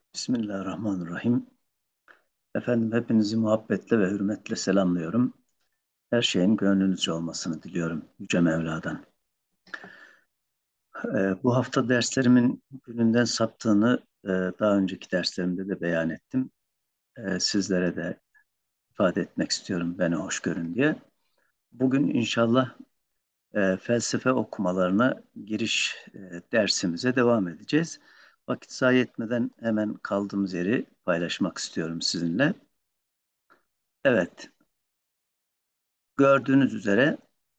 Bismillahirrahmanirrahim. Efendim hepinizi muhabbetle ve hürmetle selamlıyorum. Her şeyin gönlünüzce olmasını diliyorum Yüce Mevla'dan. Bu hafta derslerimin gününden saptığını daha önceki derslerimde de beyan ettim. Sizlere de ifade etmek istiyorum beni hoş görün diye. Bugün inşallah felsefe okumalarına giriş dersimize devam edeceğiz. Vakit zayi etmeden hemen kaldığımız yeri paylaşmak istiyorum sizinle. Evet, gördüğünüz üzere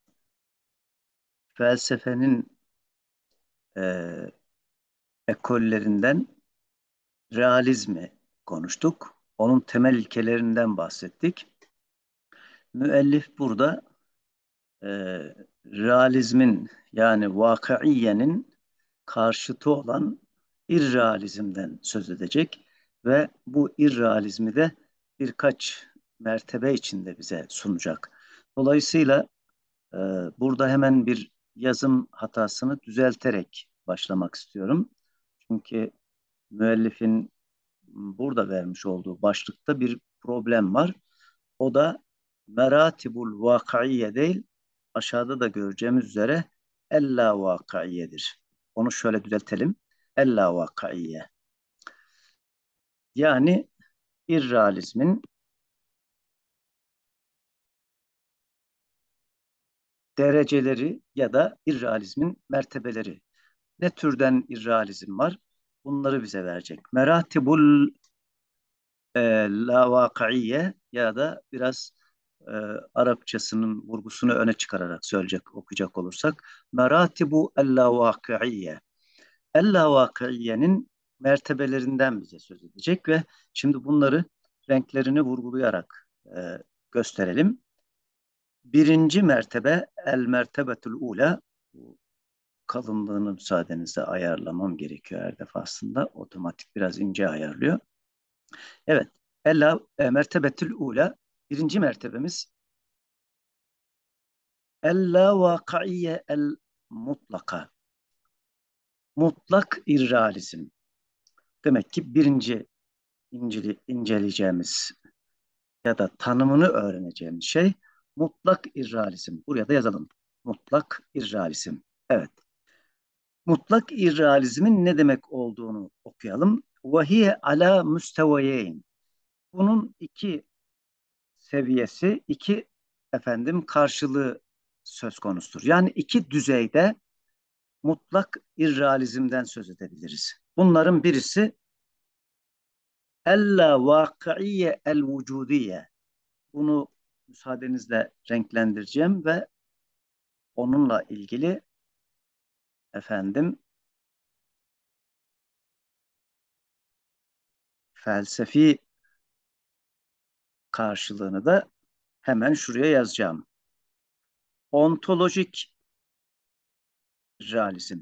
felsefenin e, ekollerinden realizmi konuştuk. Onun temel ilkelerinden bahsettik. Müellif burada e, realizmin yani vakaiyenin karşıtı olan irrealizmden söz edecek ve bu irrealizmi de birkaç mertebe içinde bize sunacak. Dolayısıyla e, burada hemen bir yazım hatasını düzelterek başlamak istiyorum. Çünkü müellifin burada vermiş olduğu başlıkta bir problem var. O da meratibul vakaiye değil, aşağıda da göreceğimiz üzere ella vakaiyedir. Onu şöyle düzeltelim. Ella vakaiye. Yani irrealizmin dereceleri ya da irrealizmin mertebeleri. Ne türden irrealizm var? Bunları bize verecek. Meratibul lavakaiye ya da biraz e, Arapçasının vurgusunu öne çıkararak söyleyecek, okuyacak olursak meratibu el-lavakaiye. El-lavakaiyenin mertebelerinden bize söz edecek ve şimdi bunları renklerini vurgulayarak gösterelim. Birinci mertebe el mertebetul ula. Bu kalınlığını müsaadenizle ayarlamam gerekiyor her defasında. Otomatik biraz ince ayarlıyor. Evet. Mertebetül ula. Birinci mertebemiz ella vakaiye el mutlaka. Mutlak irrealizm. Demek ki birinci inceleyeceğimiz ya da tanımını öğreneceğimiz şey mutlak irrealizm. Buraya da yazalım. Mutlak irrealizm. Evet. Mutlak irrealizmin ne demek olduğunu okuyalım. Vahiye ala müsteveyeyn. Bunun iki seviyesi, iki karşılığı söz konusudur. Yani iki düzeyde mutlak irrealizmden söz edebiliriz. Bunların birisi ella vakaiye el vücudiye. Bunu müsaadenizle renklendireceğim ve onunla ilgili efendim felsefi karşılığını da hemen şuraya yazacağım. Ontolojik realizm.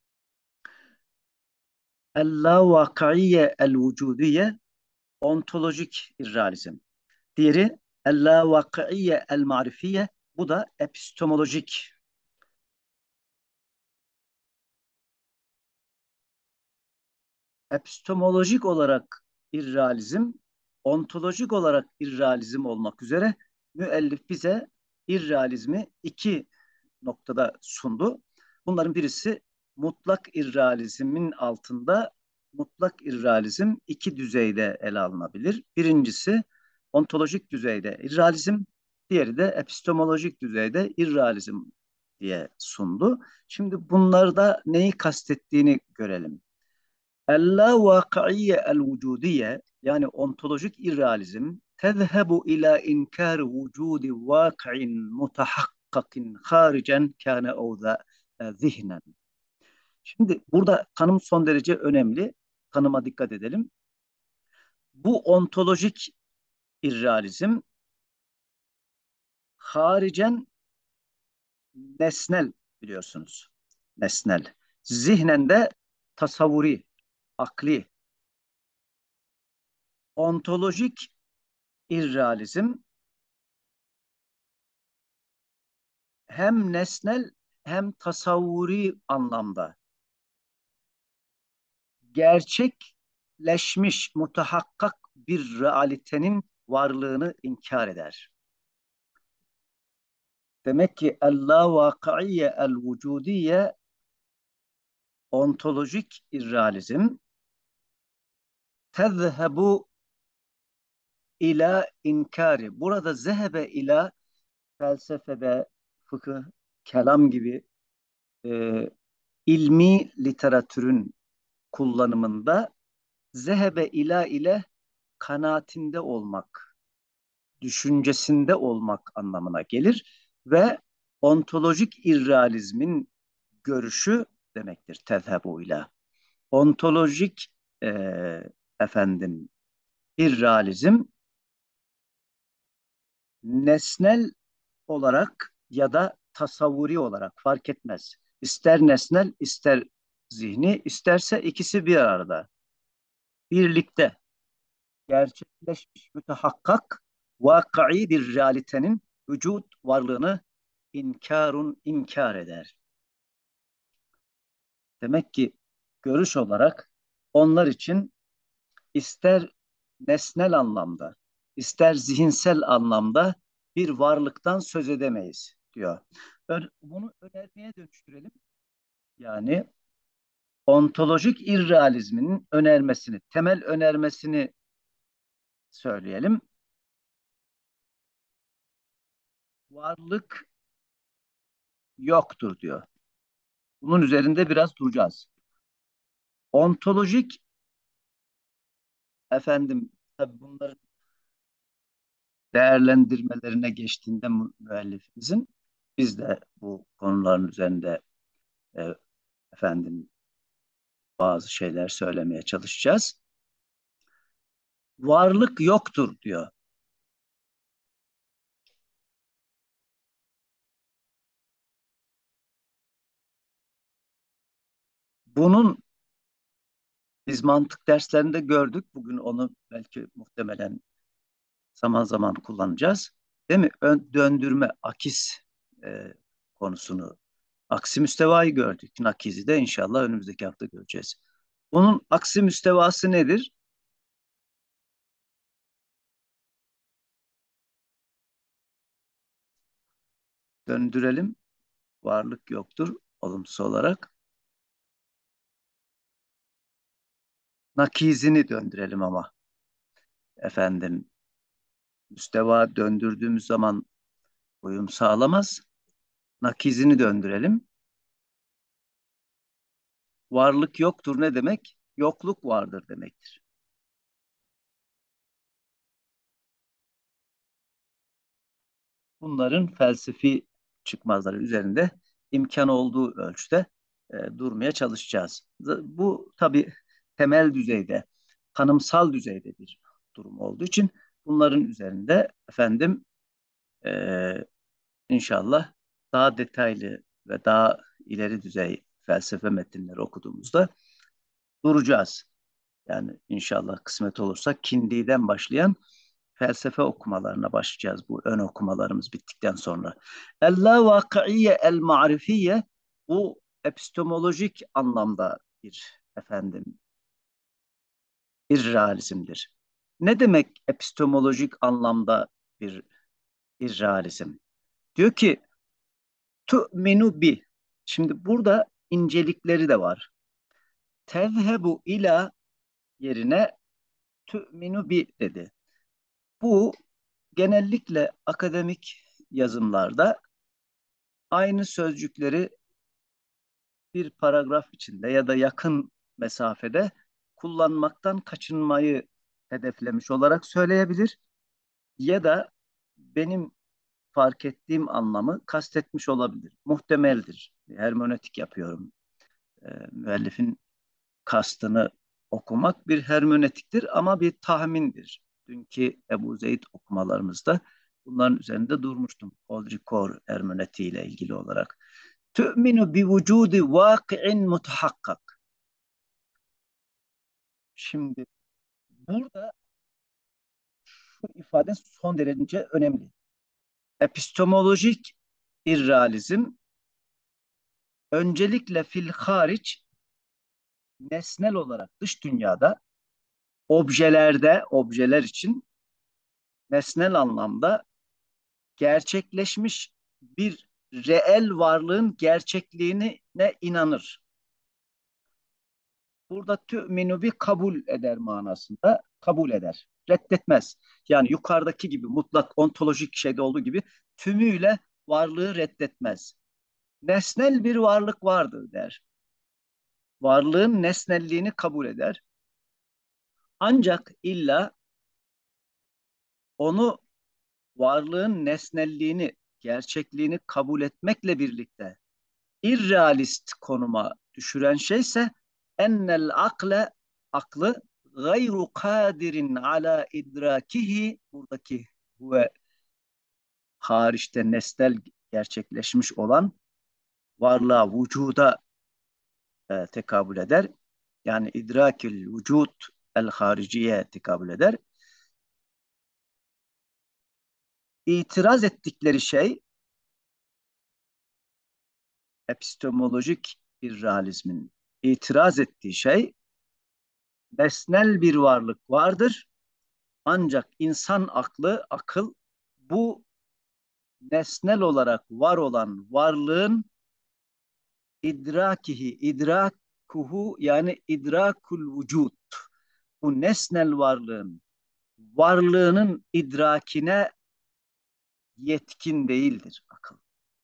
Ella vakaiye el vücudiye ontolojik irrealizm. Diğeri el-lavakaiye el-marifiye. Bu da epistemolojik. Epistemolojik olarak irrealizm, ontolojik olarak irrealizm olmak üzere müellif bize irrealizmi iki noktada sundu. Bunların birisi mutlak irrealizmin altında mutlak irrealizm iki düzeyde ele alınabilir. Birincisi ontolojik düzeyde irrealizm, diğeri de epistemolojik düzeyde irrealizm diye sundu. Şimdi bunlarda neyi kastettiğini görelim. El-la-vakaiye el-vücudiye yani ontolojik irrealizm tezhebu ila inkar vücudi vaki'in mutahakkakin haricen kâne evza zihnen. Şimdi burada tanım son derece önemli. Tanıma dikkat edelim. Bu ontolojik irrealizm haricen nesnel biliyorsunuz. Nesnel. Zihnen de tasavvuri, akli. Ontolojik irrealizm hem nesnel hem tasavvuri anlamda gerçekle mutahakkak bir realitenin varlığını inkar eder. Demek ki el-la vakaiye el-vücudiye ontolojik irrealizm tezhebu ila inkari. Burada zehebe ila felsefede, fıkıh, kelam gibi e, ilmi literatürün kullanımında zehebe ila ile kanaatinde olmak, düşüncesinde olmak anlamına gelir ve ontolojik irrealizmin görüşü demektir tezhebu ile. Ontolojik e, efendim irrealizm nesnel olarak ya da tasavvuri olarak fark etmez. İster nesnel, ister zihni, isterse ikisi bir arada. Birlikte gerçekleşmiş mütehakkak vakai bir realitenin vücut varlığını inkar eder. Demek ki görüş olarak onlar için ister nesnel anlamda, ister zihinsel anlamda bir varlıktan söz edemeyiz diyor. Bunu önermeye dönüştürelim. Yani ontolojik irrealizmin önermesini, temel önermesini söyleyelim. Varlık yoktur diyor. Bunun üzerinde biraz duracağız. Ontolojik tabii bunların değerlendirmelerine geçtiğinde müellifimizin biz de bu konuların üzerinde e, efendim bazı şeyler söylemeye çalışacağız. Varlık yoktur diyor. Bunun biz mantık derslerinde gördük. Bugün onu belki muhtemelen zaman zaman kullanacağız. Değil mi? Döndürme, akis e, konusunu. Aksi müstevayı gördük. Nakizi de inşallah önümüzdeki hafta göreceğiz. Bunun aksi müstevası nedir? Döndürelim. Varlık yoktur olumsuz olarak. Nakizini döndürelim ama. Efendim, müsteva döndürdüğümüz zaman uyum sağlamaz. Nakizini döndürelim. Varlık yoktur ne demek? Yokluk vardır demektir. Bunların felsefi çıkmazları üzerinde imkan olduğu ölçüde durmaya çalışacağız. Bu tabii temel düzeyde, tanımsal düzeyde bir durum olduğu için bunların üzerinde e, inşallah daha detaylı ve daha ileri düzey felsefe metinleri okuduğumuzda duracağız. Yani inşallah kısmet olursa Kindi'den başlayan felsefe okumalarına başlayacağız bu ön okumalarımız bittikten sonra. El-la vakaiye el-ma'rifiye bu epistemolojik anlamda bir irrealizmdir. Ne demek epistemolojik anlamda bir irrealizm? Diyor ki tu'minu bi. Şimdi burada incelikleri de var. Tezhebu ila yerine tu'minu bi dedi. Bu genellikle akademik yazımlarda aynı sözcükleri bir paragraf içinde ya da yakın mesafede kullanmaktan kaçınmayı hedeflemiş olarak söyleyebilir ya da benim fark ettiğim anlamı kastetmiş olabilir. Muhtemeldir. Hermenötik yapıyorum. Müellifin kastını okumak bir hermenötiktir ama bir tahmindir. Dünkü Ebu Zeyd okumalarımızda bunların üzerinde durmuştum. Audrey hermenötiği ile ilgili olarak. Tü'minu bi vücudi vaki'in mutahakkak. Şimdi burada şu ifade son derece önemli. Epistemolojik irrealizm öncelikle fil hariç nesnel olarak dış dünyada objeler için nesnel anlamda gerçekleşmiş bir reel varlığın gerçekliğine inanır. Burada tü'minu bir kabul eder manasında kabul eder. Reddetmez. Yani yukarıdaki gibi mutlak ontolojik şeyde olduğu gibi tümüyle varlığı reddetmez. Nesnel bir varlık vardır der. Varlığın nesnelliğini kabul eder. Ancak illa onu varlığın nesnelliğini, gerçekliğini kabul etmekle birlikte irrealist konuma düşüren şeyse ennel aklı gayru kadirin ala idrakihi buradaki ve hariçte nesnel gerçekleşmiş olan varlığa, vücuda tekabül eder. Yani idrakil vücut el hariciye tekabül eder. İtiraz ettikleri şey epistemolojik bir realizmin itiraz ettiği şey nesnel bir varlık vardır. Ancak insan akıl bu nesnel olarak var olan varlığın idrakuhu yani idrakul vücut. Bu nesnel varlığının idrakine yetkin değildir akıl.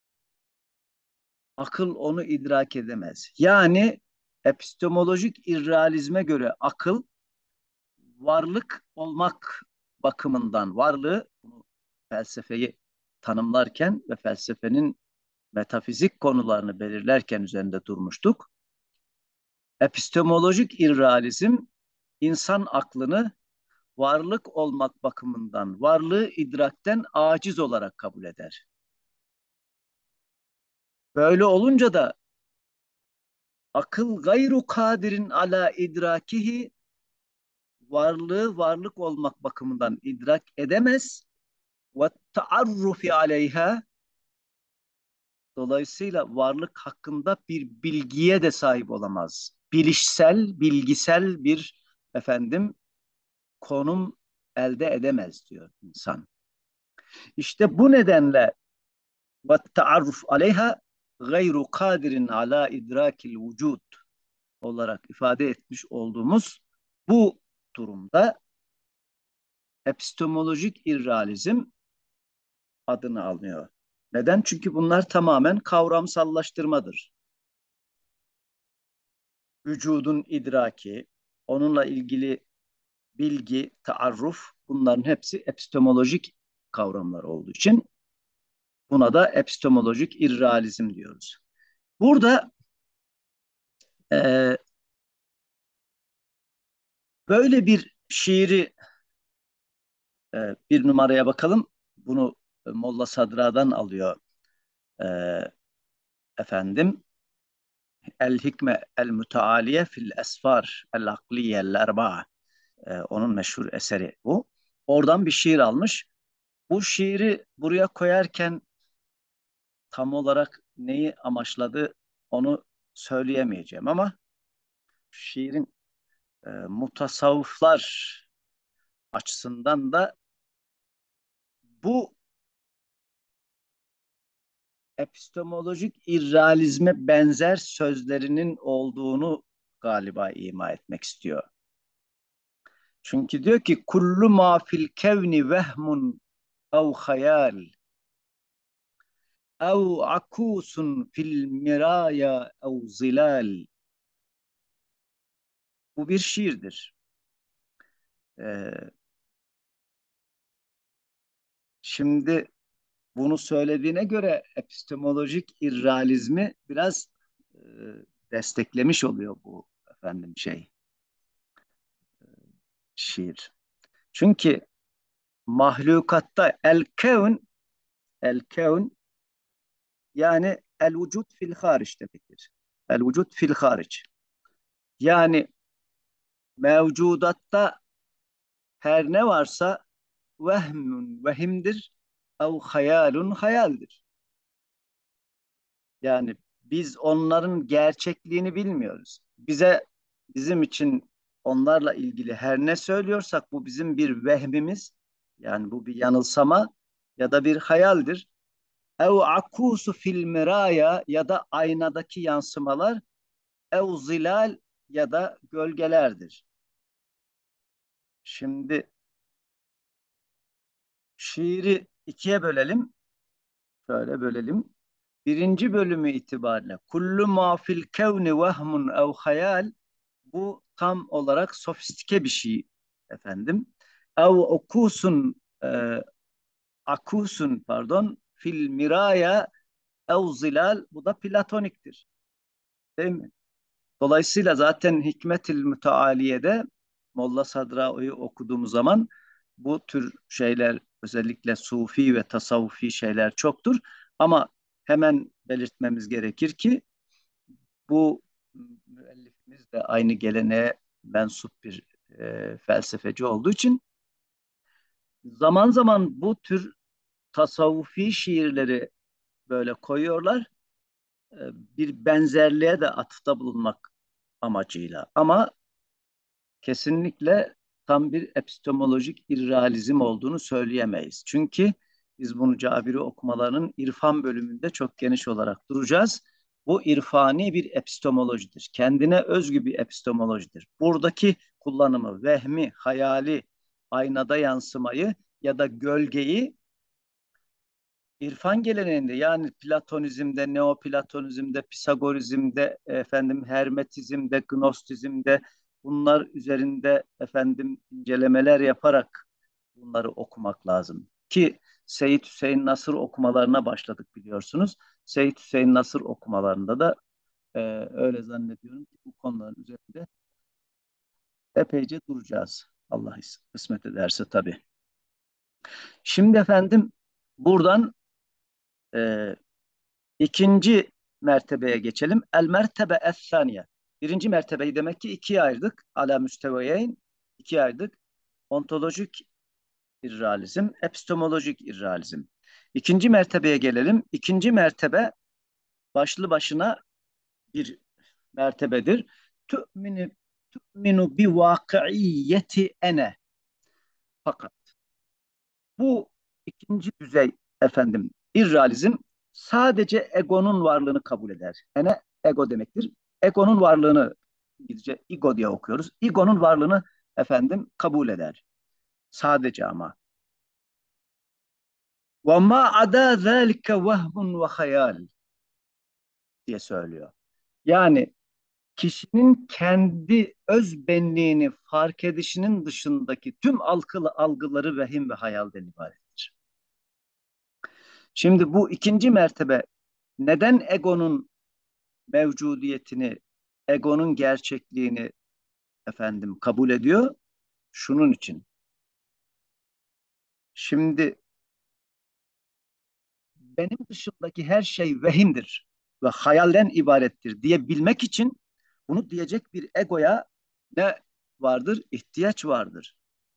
Akıl onu idrak edemez. Yani epistemolojik irrealizme göre akıl varlık olmak bakımından varlığı felsefeyi tanımlarken ve felsefenin metafizik konularını belirlerken üzerinde durmuştuk. Epistemolojik irrealizm insan aklını varlık olmak bakımından varlığı idrakten aciz olarak kabul eder. Böyle olunca da akıl gayru kadirin ala idrakihi varlığı varlık olmak bakımından idrak edemez ve taarrufi aleyha dolayısıyla varlık hakkında bir bilgiye de sahip olamaz. Bilgisel bir efendim konum elde edemez diyor insan. İşte bu nedenle ve taarruf aleyha gayru kadirin ala idrakil vücud olarak ifade etmiş olduğumuz bu durumda epistemolojik irrealizm adını alıyor. Neden? Çünkü bunlar tamamen kavramsallaştırmadır. Vücudun idraki, onunla ilgili bilgi, taarruf bunların hepsi epistemolojik kavramlar olduğu için buna da epistemolojik irrealizm diyoruz. Burada e, böyle bir şiiri bir numaraya bakalım. Bunu Molla Sadra'dan alıyor e, efendim. El hikme el mütealiye fil esfar el akliye el erba'a. Onun meşhur eseri bu. Oradan bir şiir almış. Bu şiiri buraya koyarken tam olarak neyi amaçladı onu söyleyemeyeceğim ama şiirin mutasavvıflar açısından da bu epistemolojik irrealizme benzer sözlerinin olduğunu galiba ima etmek istiyor. Çünkü diyor ki kullu ma fil kevni vehmun ev hayal ev akusun fil miraya ev zilal. Bu bir şiirdir. Ee, şimdi bunu söylediğine göre epistemolojik irrealizmi biraz e, desteklemiş oluyor bu efendim şiir. Çünkü mahlukatta el kevn yani el vücut fil hariç demektir. El vücut fil hariç. Yani mevcudatta her ne varsa vehimdir, ev hayalun hayaldir. Yani biz onların gerçekliğini bilmiyoruz. Bizim için onlarla ilgili her ne söylüyorsak bu bizim bir vehmimiz. Yani bu bir yanılsama ya da bir hayaldir. Ev akusu fil miraya ya da aynadaki yansımalar, ev zilal ya da gölgelerdir. Şimdi şiiri ikiye bölelim. Şöyle bölelim. Birinci bölümü itibariyle kullu ma fil kevni vehmun ev hayal, bu tam olarak sofistike bir şey efendim. Ev okusun akusun pardon fil miraya ev zilal, bu da platoniktir. Değil mi? Dolayısıyla zaten Hikmetül Mütealiye'de Molla Sadrao'yu okuduğumuz zaman bu tür şeyler, özellikle sufi ve tasavvufi şeyler çoktur. Ama hemen belirtmemiz gerekir ki bu müellifimiz de aynı geleneğe mensup bir felsefeci olduğu için zaman zaman bu tür tasavvufi şiirleri böyle koyuyorlar. Bir benzerliğe de atıfta bulunmak amacıyla. Ama kesinlikle tam bir epistemolojik irrealizm olduğunu söyleyemeyiz. Çünkü biz bunu Cabiri okumalarının irfan bölümünde çok geniş olarak duracağız. Bu irfani bir epistemolojidir. Kendine özgü bir epistemolojidir. Buradaki kullanımı, vehmi, hayali, aynada yansımayı ya da gölgeyi İrfan geleneğinde, yani Platonizmde, Neoplatonizmde, Pisagorizmde, efendim Hermetizmde, Gnostizmde, bunlar üzerinde efendim incelemeler yaparak bunları okumak lazım. Ki Seyyid Hüseyin Nasır okumalarına başladık biliyorsunuz. Seyyid Hüseyin Nasır okumalarında da e, öyle zannediyorum ki bu konuların üzerinde epeyce duracağız. Allah kısmet ederse tabii. Şimdi efendim buradan e, İkinci mertebeye geçelim. El mertebe es-saniye. Birinci mertebeyi demek ki ikiye ayırdık. Ala müsteveyeyn ikiye ayırdık. Ontolojik irrealizm, epistemolojik irrealizm. İkinci mertebeye gelelim. İkinci mertebe başlı başına bir mertebedir. Tu'minu, tu'minu bi vakiiyeti ene. Fakat bu ikinci düzey efendim irrealizm sadece egonun varlığını kabul eder. Ene ego demektir. Egonun varlığını, İngilizce ego diye okuyoruz. Egonun varlığını efendim kabul eder. Sadece ama. Ve ma ada zalike vehmun ve hayal diye söylüyor. Yani kişinin kendi öz benliğini fark edişinin dışındaki tüm algıları vehim ve hayalden ibarettir. Şimdi bu ikinci mertebe neden egonun mevcudiyetini, egonun gerçekliğini efendim kabul ediyor? Şunun için. Şimdi benim dışımdaki her şey vehimdir ve hayalden ibarettir diyebilmek için bunu diyecek bir egoya ne vardır? İhtiyaç vardır.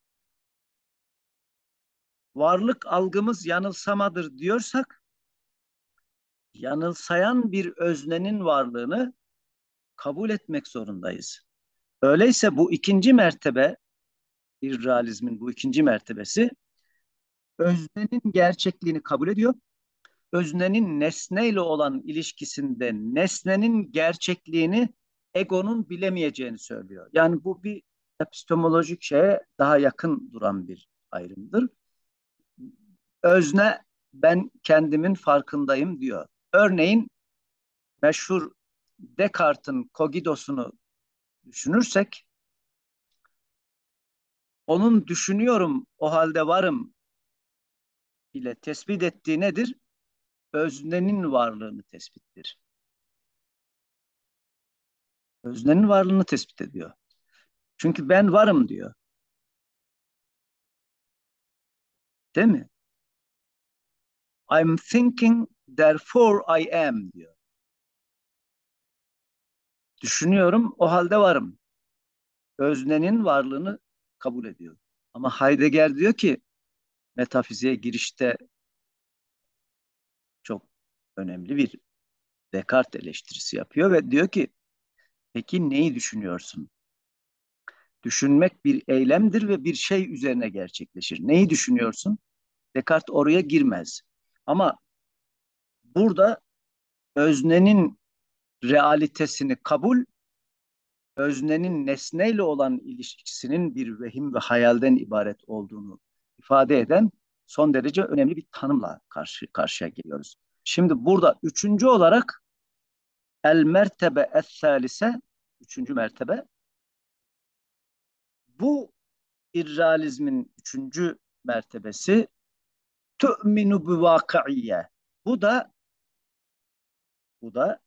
Varlık algımız yanılsamadır diyorsak, yanılsayan bir öznenin varlığını kabul etmek zorundayız. Öyleyse bu ikinci mertebe, irrealizmin bu ikinci mertebesi, öznenin gerçekliğini kabul ediyor. Öznenin nesneyle olan ilişkisinde nesnenin gerçekliğini egonun bilemeyeceğini söylüyor. Yani bu bir epistemolojik şeye daha yakın duran bir ayrımdır. Özne, ben kendimin farkındayım diyor. Örneğin meşhur Descartes'in Kogidos'unu düşünürsek, onun düşünüyorum o halde varım ile tespit ettiği nedir? Öznenin varlığını tespittir. Öznenin varlığını tespit ediyor. Çünkü ben varım diyor. Değil mi? I'm thinking, therefore I am diyor. Düşünüyorum, o halde varım. Öznenin varlığını kabul ediyor. Ama Heidegger diyor ki, metafiziğe girişte çok önemli bir Descartes eleştirisi yapıyor ve diyor ki, peki neyi düşünüyorsun? Düşünmek bir eylemdir ve bir şey üzerine gerçekleşir. Neyi düşünüyorsun? Descartes oraya girmez. Ama burada öznenin realitesini kabul, öznenin nesneyle olan ilişkisinin bir vehim ve hayalden ibaret olduğunu ifade eden son derece önemli bir tanımla karşı karşıya geliyoruz. Şimdi burada üçüncü olarak el mertebe es salise, üçüncü mertebe, bu irrealizmin üçüncü mertebesi tu'minu bi vakaiye. Bu da bu da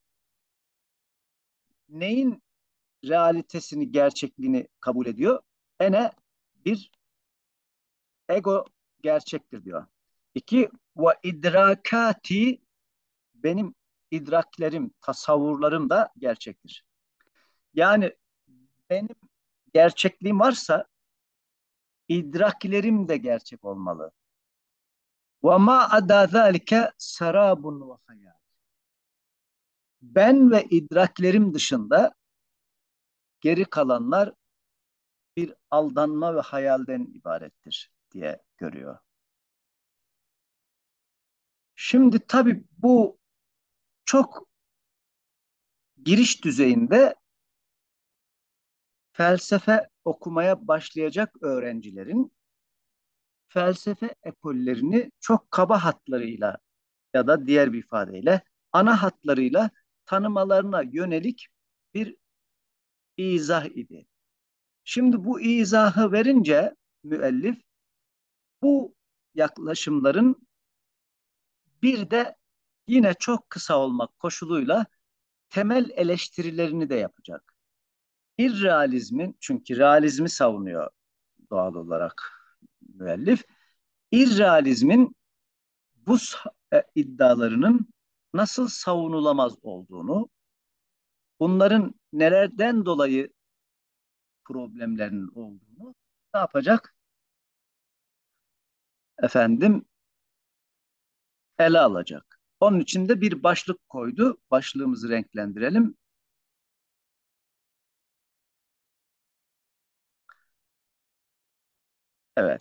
neyin realitesini, gerçekliğini kabul ediyor? Ene bir ego gerçektir diyor. İki, ve idrakati, benim idraklerim, tasavvurlarım da gerçektir. Yani benim gerçekliğim varsa idraklerim de gerçek olmalı. Ve ma ada zalike sarabun ve hayal. Ben ve idraklerim dışında geri kalanlar bir aldanma ve hayalden ibarettir diye görüyor. Şimdi tabii bu çok giriş düzeyinde felsefe okumaya başlayacak öğrencilerin felsefe ekollerini çok kaba hatlarıyla ya da diğer bir ifadeyle ana hatlarıyla tanımalarına yönelik bir izah idi. Şimdi bu izahı verince müellif bu yaklaşımların bir de yine çok kısa olmak koşuluyla temel eleştirilerini de yapacak. İrrealizmin, çünkü realizmi savunuyor doğal olarak müellif, İrrealizmin bu iddialarının nasıl savunulamaz olduğunu, bunların nelerden dolayı problemlerinin olduğunu ne yapacak? Efendim, ele alacak. Onun için de bir başlık koydu. Başlığımızı renklendirelim. Evet.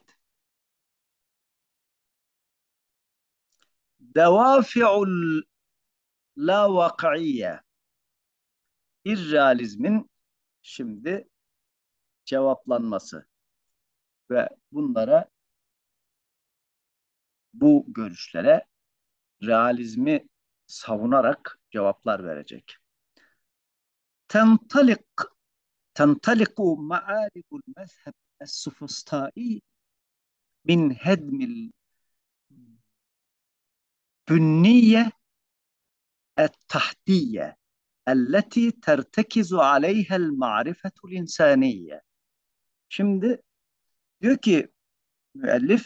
Devafi'ul la vakaiye. İrrealizmin şimdi cevaplanması ve bunlara, bu görüşlere realizmi savunarak cevaplar verecek. Tentalik tentaliku ma'aribul mezheb es-sufustai min hedmil bünniye et-tahtiyye التي ترتكز عليها المعرفة الإنسانية. Şimdi diyor ki müellif,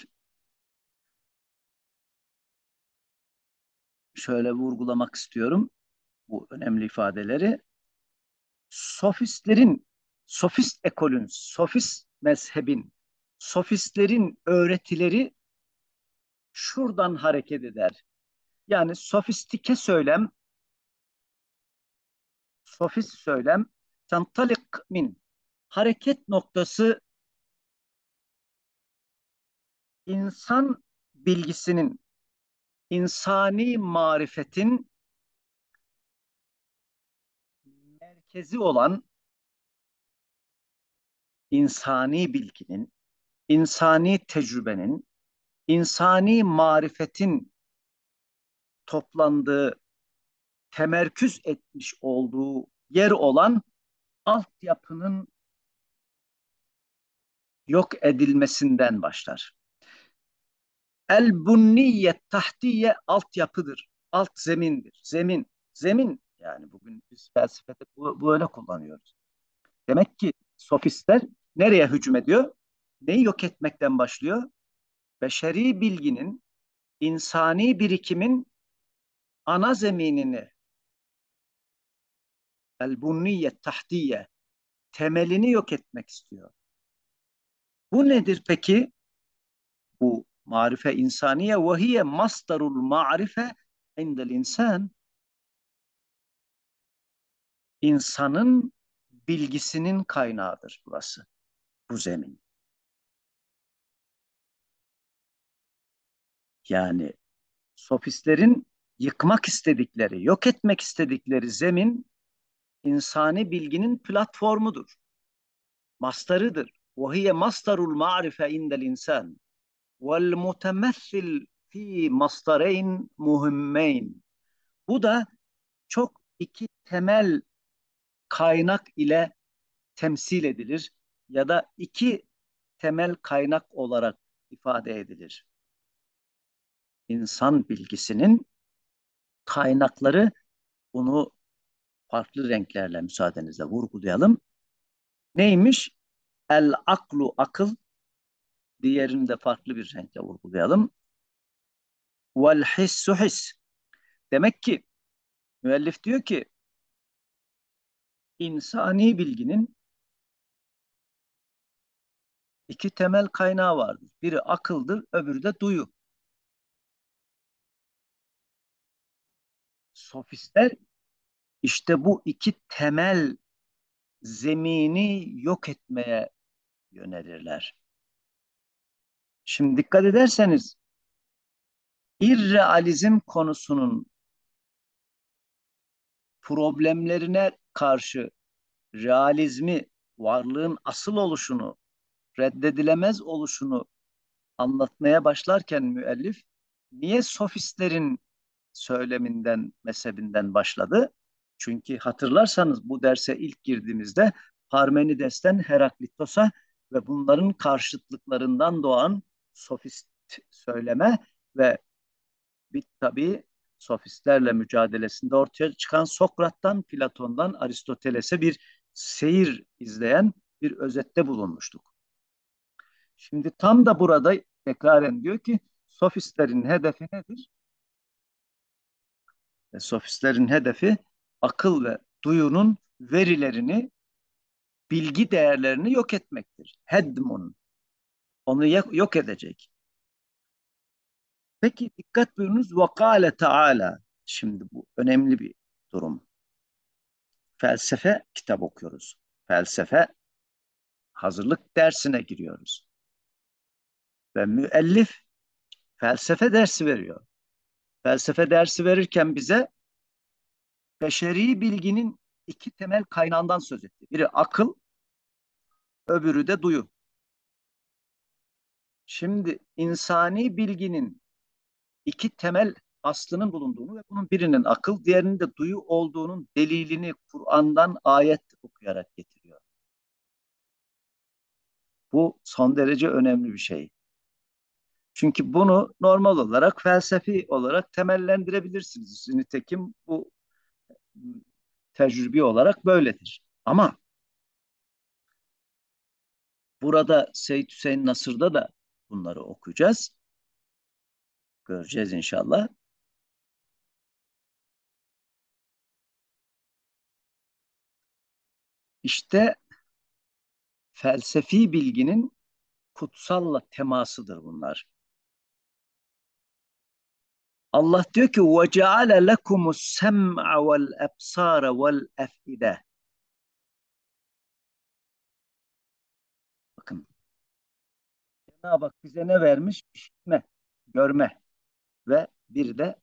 şöyle vurgulamak istiyorum bu önemli ifadeleri. Sofistlerin, sofist ekolün, sofist mezhebin, sofistlerin öğretileri şuradan hareket eder. Yani sofistike söylem, sofist söylem, tantalik min, hareket noktası insan bilgisinin, insani marifetin merkezi olan insani bilginin, insani tecrübenin, insani marifetin toplandığı, temerküz etmiş olduğu yer olan altyapının yok edilmesinden başlar. El bunniyet tahtiye altyapıdır. Alt zemindir. Zemin. Zemin, yani bugün biz felsefede böyle kullanıyoruz. Demek ki sofistler nereye hücum ediyor? Neyi yok etmekten başlıyor? Beşeri bilginin, insani birikimin ana zeminini, el bunniyet tahtiye, temelini yok etmek istiyor. Bu nedir peki? Bu marife insaniye ve hiye masdarul marife indel insan. İnsanın bilgisinin kaynağıdır burası. bu zemin. Yani sofistlerin yıkmak istedikleri, yok etmek istedikleri zemin insani bilginin platformudur, mastarıdır. وَهِيَ مَصْدَرُ الْمَعْرِفَ عِنْدَ الْاِنْسَانِ وَالْمُتَمَثِّلْ fi masdareyn muhimmeyn. Bu da çok iki temel kaynak ile temsil edilir ya da iki temel kaynak olarak ifade edilir. İnsan bilgisinin kaynakları, bunu farklı renklerle müsaadenizle vurgulayalım. Neymiş? El aklu akıl, diğerini de farklı bir renkle vurgulayalım. Vel hissu his. Demek ki müellif diyor ki insani bilginin iki temel kaynağı vardır. Biri akıldır, öbürü de duyu. Sofistler işte bu iki temel zemini yok etmeye yönelirler. Şimdi dikkat ederseniz irrealizm konusunun problemlerine karşı realizmi, varlığın asıl oluşunu, reddedilemez oluşunu anlatmaya başlarken müellif niye sofistlerin söyleminden, mezhebinden başladı? Çünkü hatırlarsanız bu derse ilk girdiğimizde Parmenides'ten Heraklitos'a ve bunların karşıtlıklarından doğan sofist söyleme ve bir tabii sofistlerle mücadelesinde ortaya çıkan Sokrat'tan, Platon'dan Aristoteles'e bir seyir izleyen bir özette bulunmuştuk. Şimdi tam da burada tekraren diyor ki sofistlerin hedefi nedir? Sofistlerin hedefi akıl ve duyunun verilerini, bilgi değerlerini yok etmektir. Hedmun. Onu yok edecek. Peki dikkat buyurunuz. Vakale Teala. Şimdi bu önemli bir durum. Felsefe kitap okuyoruz. Felsefe hazırlık dersine giriyoruz. Ve müellif felsefe dersi veriyor. Felsefe dersi verirken bize beşeri bilginin iki temel kaynağından söz etti. Biri akıl, öbürü de duyu. Şimdi insani bilginin iki temel aslının bulunduğunu ve bunun birinin akıl, diğerinin de duyu olduğunun delilini Kur'an'dan ayet okuyarak getiriyor. Bu son derece önemli bir şey. Çünkü bunu normal olarak felsefi olarak temellendirebilirsiniz. Nitekim bu tecrübi olarak böyledir. Ama burada Seyyid Hüseyin Nasır'da da bunları okuyacağız. Göreceğiz inşallah. İşte felsefi bilginin kutsalla temasıdır bunlar. Allah diyor ki وَجَعَلَ لَكُمُ السَّمْعَ وَالْأَبْصَارَ وَالْأَفْئِدَةِ. Bakın Cenab-ı Hak bize ne vermiş? İşitme, görme ve bir de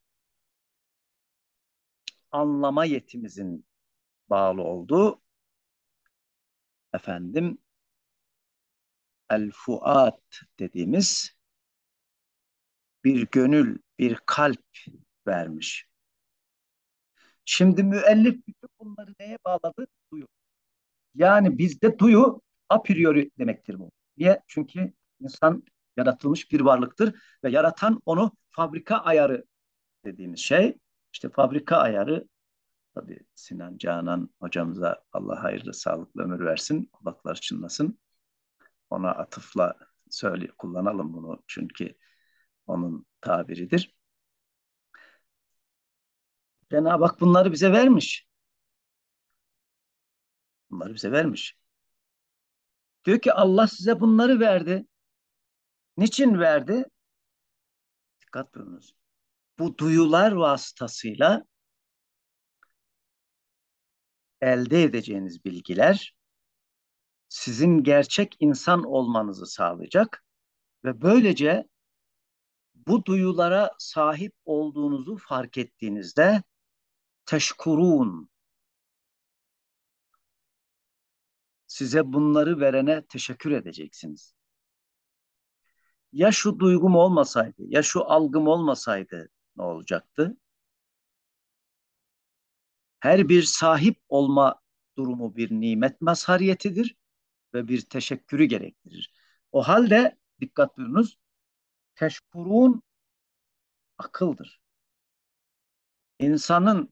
anlama yetimizin bağlı olduğu efendim el-fuat dediğimiz bir gönül, bir kalp vermiş. Şimdi müellif bütün bunları neye bağladı? Duyu. Yani bizde duyu a priori demektir bu. Niye? Çünkü insan yaratılmış bir varlıktır ve yaratan onu fabrika ayarı dediğimiz şey. İşte fabrika ayarı, tabii Sinan Canan hocamıza Allah hayırlı sağlıklı ömür versin, kulaklar çınlasın. Ona atıfla kullanalım bunu çünkü onun tabiridir. Cenab-ı Hak bunları bize vermiş. Bunları bize vermiş. Diyor ki Allah size bunları verdi. Niçin verdi? Dikkat buyurunuz. Bu duyular vasıtasıyla elde edeceğiniz bilgiler sizin gerçek insan olmanızı sağlayacak ve böylece bu duyulara sahip olduğunuzu fark ettiğinizde teşkurun, size bunları verene teşekkür edeceksiniz. Ya şu duygum olmasaydı, ya şu algım olmasaydı ne olacaktı? Her bir sahip olma durumu bir nimet mazhariyetidir ve bir teşekkürü gerektirir. O halde dikkat buyurunuz, teşkurun akıldır. İnsanın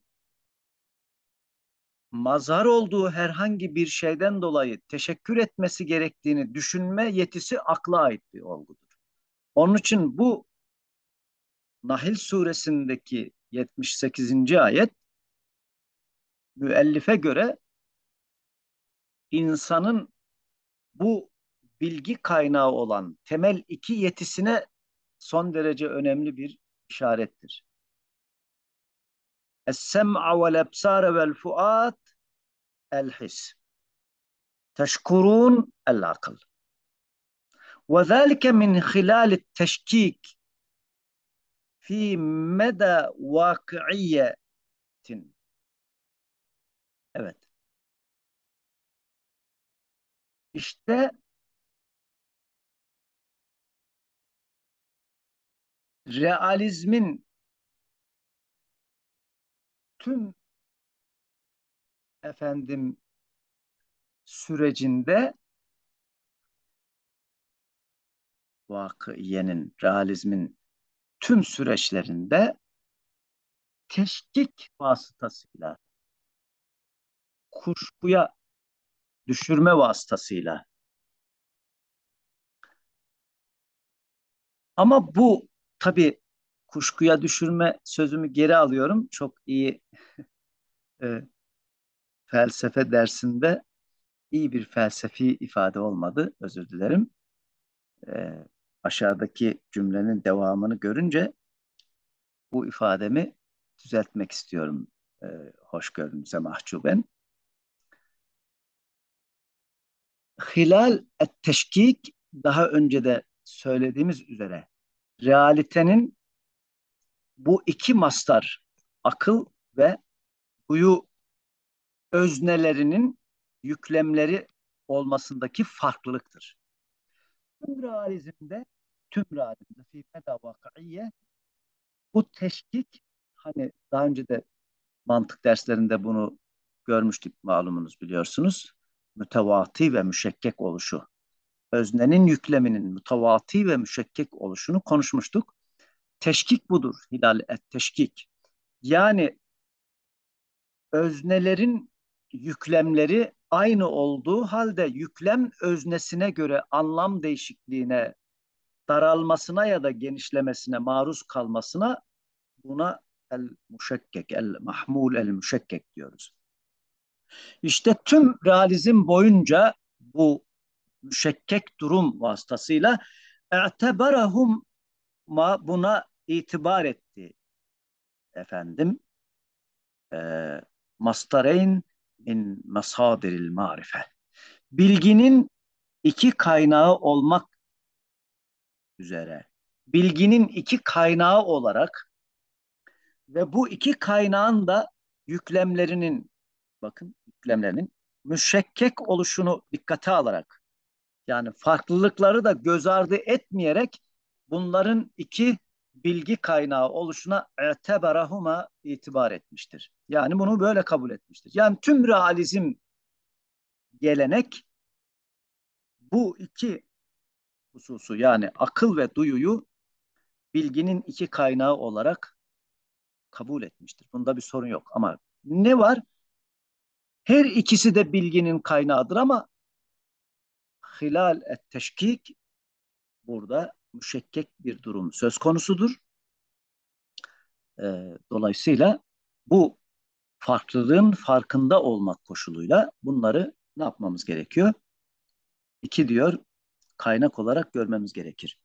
mazhar olduğu herhangi bir şeyden dolayı teşekkür etmesi gerektiğini düşünme yetisi akla ait bir olgudur. Onun için bu Nahl suresindeki 78. ayet müellife göre insanın bu bilgi kaynağı olan temel iki yetisine son derece önemli bir işarettir. Es-sem'a vel ebsare vel fuat el-his. Teşkurun el-akıl. Ve zâlike min hilâl teşkik fi meda vakıiyetin. Evet. İşte realizmin tüm efendim sürecinde vakıiyenin, realizmin tüm süreçlerinde teşkik vasıtasıyla, kuşkuya düşürme vasıtasıyla. Ama bu tabii kuşkuya düşürme sözümü geri alıyorum. Çok iyi e, felsefe dersinde iyi bir felsefi ifade olmadı. Özür dilerim. E, Aşağıdaki cümlenin devamını görünce bu ifademi düzeltmek istiyorum. E, Hoşgörünüze mahcuben. Hilal et teşkik, daha önce de söylediğimiz üzere realitenin bu iki mastar, akıl ve duyu öznelerinin yüklemleri olmasındaki farklılıktır. Tüm realizmde, tüm realizmde fi meda vakaiye, bu teşkik, hani daha önce de mantık derslerinde bunu görmüştük, malumunuz, biliyorsunuz. Mütevati ve müşekkek oluşu. Öznenin yükleminin mütevati ve müşekkek oluşunu konuşmuştuk. Teşkik budur. Hilal et teşkik. Yani öznelerin yüklemleri aynı olduğu halde yüklem öznesine göre anlam değişikliğine, daralmasına ya da genişlemesine maruz kalmasına, buna el müşekkek, el mahmul el müşekkek diyoruz. İşte tüm realizm boyunca bu müşekkek durum vasıtasıyla e'teberahum, buna itibar etti efendim. E, Mastareyn min masadiril marife. Bilginin iki kaynağı olmak üzere. Bilginin iki kaynağı olarak ve bu iki kaynağın da yüklemlerinin, bakın yüklemlerinin müşekkek oluşunu dikkate alarak, yani farklılıkları da göz ardı etmeyerek bunların iki bilgi kaynağı oluşuna eteberahuma itibar etmiştir. Yani bunu böyle kabul etmiştir. Yani tüm realizm gelenek bu iki hususu, yani akıl ve duyuyu bilginin iki kaynağı olarak kabul etmiştir. Bunda bir sorun yok. Ama ne var? Her ikisi de bilginin kaynağıdır ama hilal et teşkik, burada müşekkek bir durum söz konusudur. Dolayısıyla bu farklılığın farkında olmak koşuluyla bunları ne yapmamız gerekiyor? İki diyor, kaynak olarak görmemiz gerekir.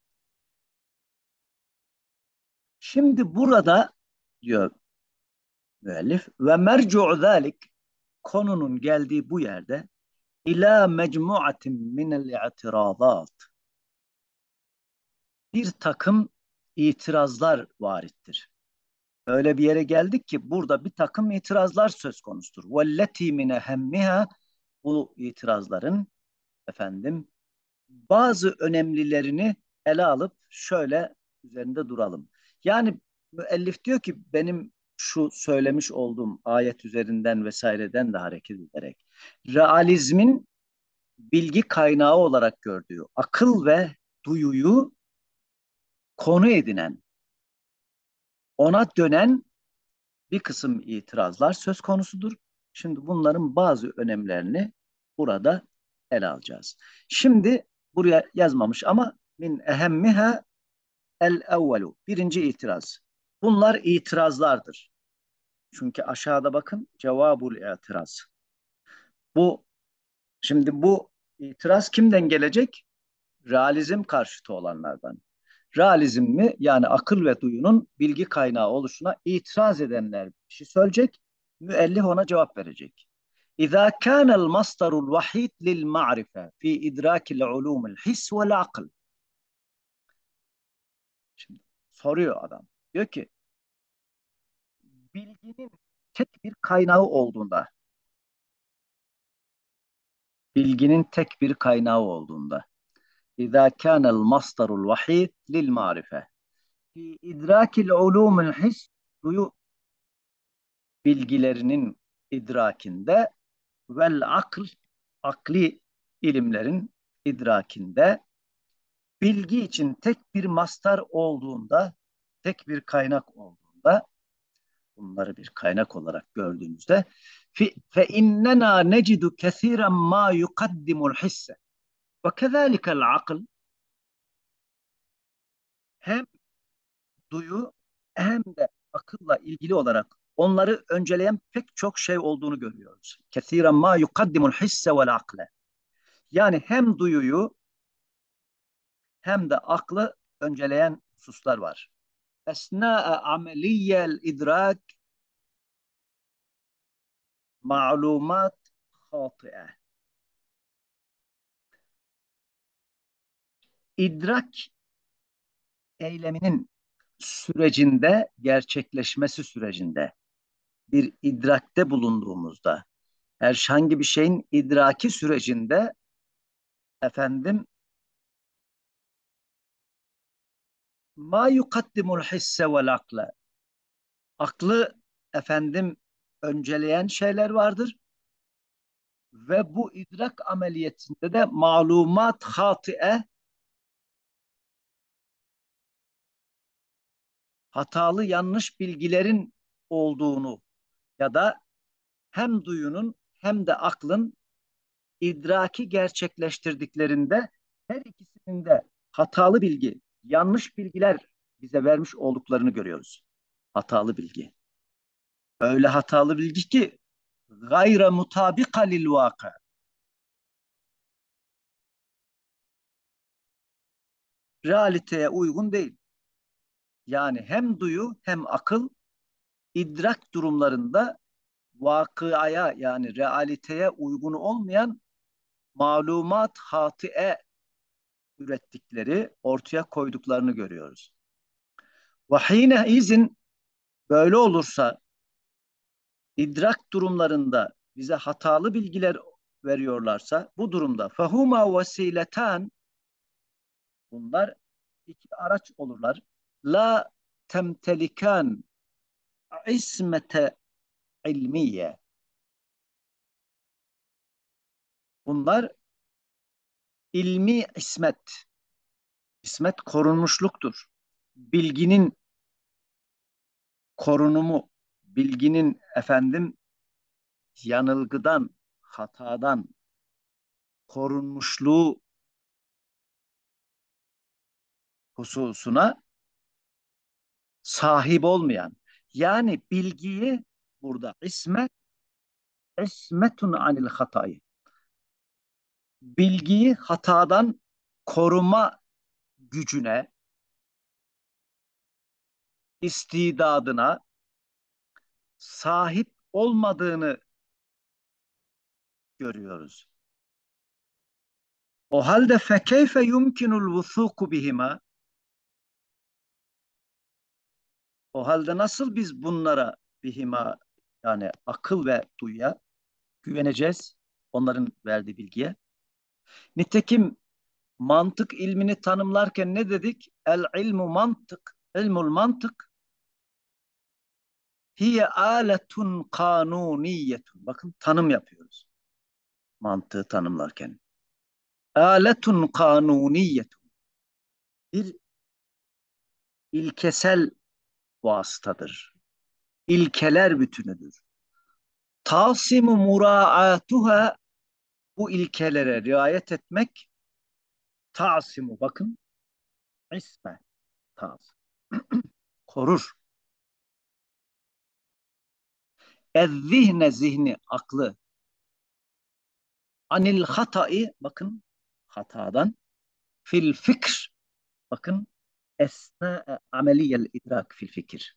Şimdi burada diyor müellif ve mercu'u zalik, konunun geldiği bu yerde İlâ mecmuatin minel i'tirâzât. Bir takım itirazlar varittir. Öyle bir yere geldik ki burada bir takım itirazlar söz konusudur. Velleti min ehemmiha, bu itirazların efendim bazı önemlilerini ele alıp şöyle üzerinde duralım. Yani müellif diyor ki benim şu söylemiş olduğum ayet üzerinden vesaireden de hareket ederek realizmin bilgi kaynağı olarak gördüğü akıl ve duyuyu konu edinen, ona dönen bir kısım itirazlar söz konusudur. Şimdi bunların bazı önemlerini burada ele alacağız. Şimdi buraya yazmamış ama min ehemmiha el evvelu. Birinci itiraz. Bunlar itirazlardır. Çünkü aşağıda bakın cevabul itiraz. Bu şimdi bu itiraz kimden gelecek? Realizm karşıtı olanlardan. Realizm mi yani akıl ve duyunun bilgi kaynağı oluşuna itiraz edenler bir şey söyleyecek. Müellif ona cevap verecek. İza kânel mastarul vahid lil ma'rife fi idrakil ulumul his vel akıl. Şimdi soruyor adam. Diyor ki bilginin tek bir kaynağı olduğunda, bilginin tek bir kaynağı olduğunda, İza kânel mastarul vahid lil ma'rife fi idrakil ulumul his, duyu bilgilerinin idrakinde, vel akl, akli ilimlerin idrakinde, bilgi için tek bir mastar olduğunda, tek bir kaynak olduğunda, bunları bir kaynak olarak gördüğümüzde fe innena necidu kesiren ma yukaddimul hisse ve kezalikel akıl, hem duyu hem de akılla ilgili olarak onları önceleyen pek çok şey olduğunu görüyoruz. Kesiren ma yukaddimul hisse vel akle. Yani hem duyuyu hem de aklı önceleyen hususlar var. Esnâ'e ameliyel idrak ma'lumat hâtı'e. İdrak eyleminin sürecinde, gerçekleşmesi sürecinde, bir idrakte bulunduğumuzda, herhangi bir şeyin idraki sürecinde efendim ma yukaddimul hisse vel akle, aklı efendim önceleyen şeyler vardır ve bu idrak ameliyetinde de malumat hatiye, hatalı yanlış bilgilerin olduğunu ya da hem duyunun hem de aklın idraki gerçekleştirdiklerinde her ikisinin de hatalı bilgi, yanlış bilgiler bize vermiş olduklarını görüyoruz. Hatalı bilgi. Öyle hatalı bilgi ki gayre mutabika lil vaka. Realiteye uygun değil. Yani hem duyu hem akıl idrak durumlarında vakıaya yani realiteye uygun olmayan malumat hatiye ürettikleri, ortaya koyduklarını görüyoruz. Ve izin böyle olursa idrak durumlarında bize hatalı bilgiler veriyorlarsa bu durumda fehuma vesiletan, bunlar iki araç olurlar. La temtelikan ismete ilmiye. Bunlar ilmi ismet. İsmet korunmuşluktur. Bilginin korunumu, bilginin efendim yanılgıdan, hatadan korunmuşluğu hususuna sahip olmayan, yani bilgiyi burada ismetun anil hatayı, bilgiyi hatadan koruma gücüne, istidadına sahip olmadığını görüyoruz. O halde fekeyfe yumkinul vusuku bihima? O halde nasıl biz bunlara bihima, yani akıl ve duyuya güveneceğiz? Onların verdiği bilgiye. Nitekim mantık ilmini tanımlarken ne dedik? El ilmu mantık, ilmul mantık hiye aletun kanuniyetun. Bakın tanım yapıyoruz mantığı tanımlarken. Aletun kanuniyetun. Bir ilkesel vasıtadır. İlkeler bütünüdür. Tasimu muraatuha, bu ilkelere riayet etmek, tasimu bakın, isme, tas, korur. Ezzihne, zihni, aklı, anil hatai, bakın, hatadan, fil fikr, bakın, esna ameliyel idrak fil fikir.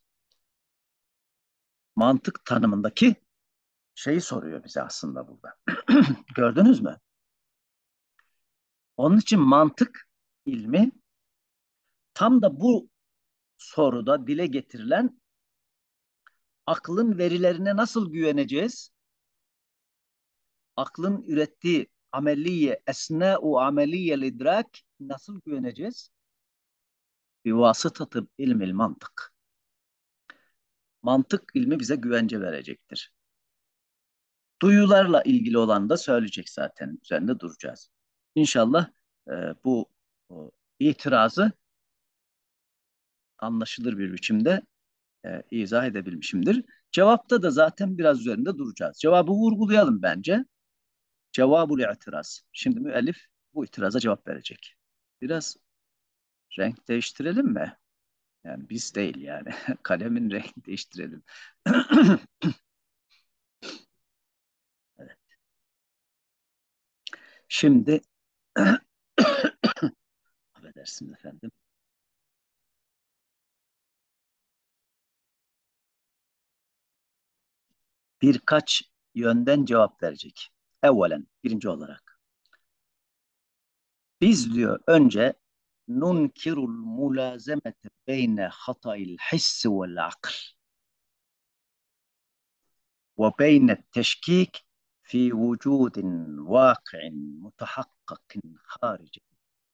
Mantık tanımındaki şeyi soruyor bize aslında burada. Gördünüz mü? Onun için mantık ilmi tam da bu soruda dile getirilen aklın verilerine nasıl güveneceğiz? Aklın ürettiği ameliye, esna'u ameliyel idrak nasıl güveneceğiz? Bir vasıtatı ilmil mantık. Mantık ilmi bize güvence verecektir. Duyularla ilgili olan da söyleyecek zaten. Üzerinde duracağız. İnşallah e, bu itirazı anlaşılır bir biçimde izah edebilmişimdir. Cevapta da zaten biraz üzerinde duracağız. Cevabı vurgulayalım bence. Cevabul itiraz. Şimdi müellif bu itiraza cevap verecek. Biraz renk değiştirelim mi? Yani biz değil yani. Kalemin renk değiştirelim. Evet. Şimdi affedersiniz efendim. Birkaç yönden cevap verecek. Evvelen birinci olarak. Biz diyor önce nunkirul mulazemete beyne hatayil hissi vel akl ve beyne teşkik fi vücudin vaki'in mutahakkakin harici.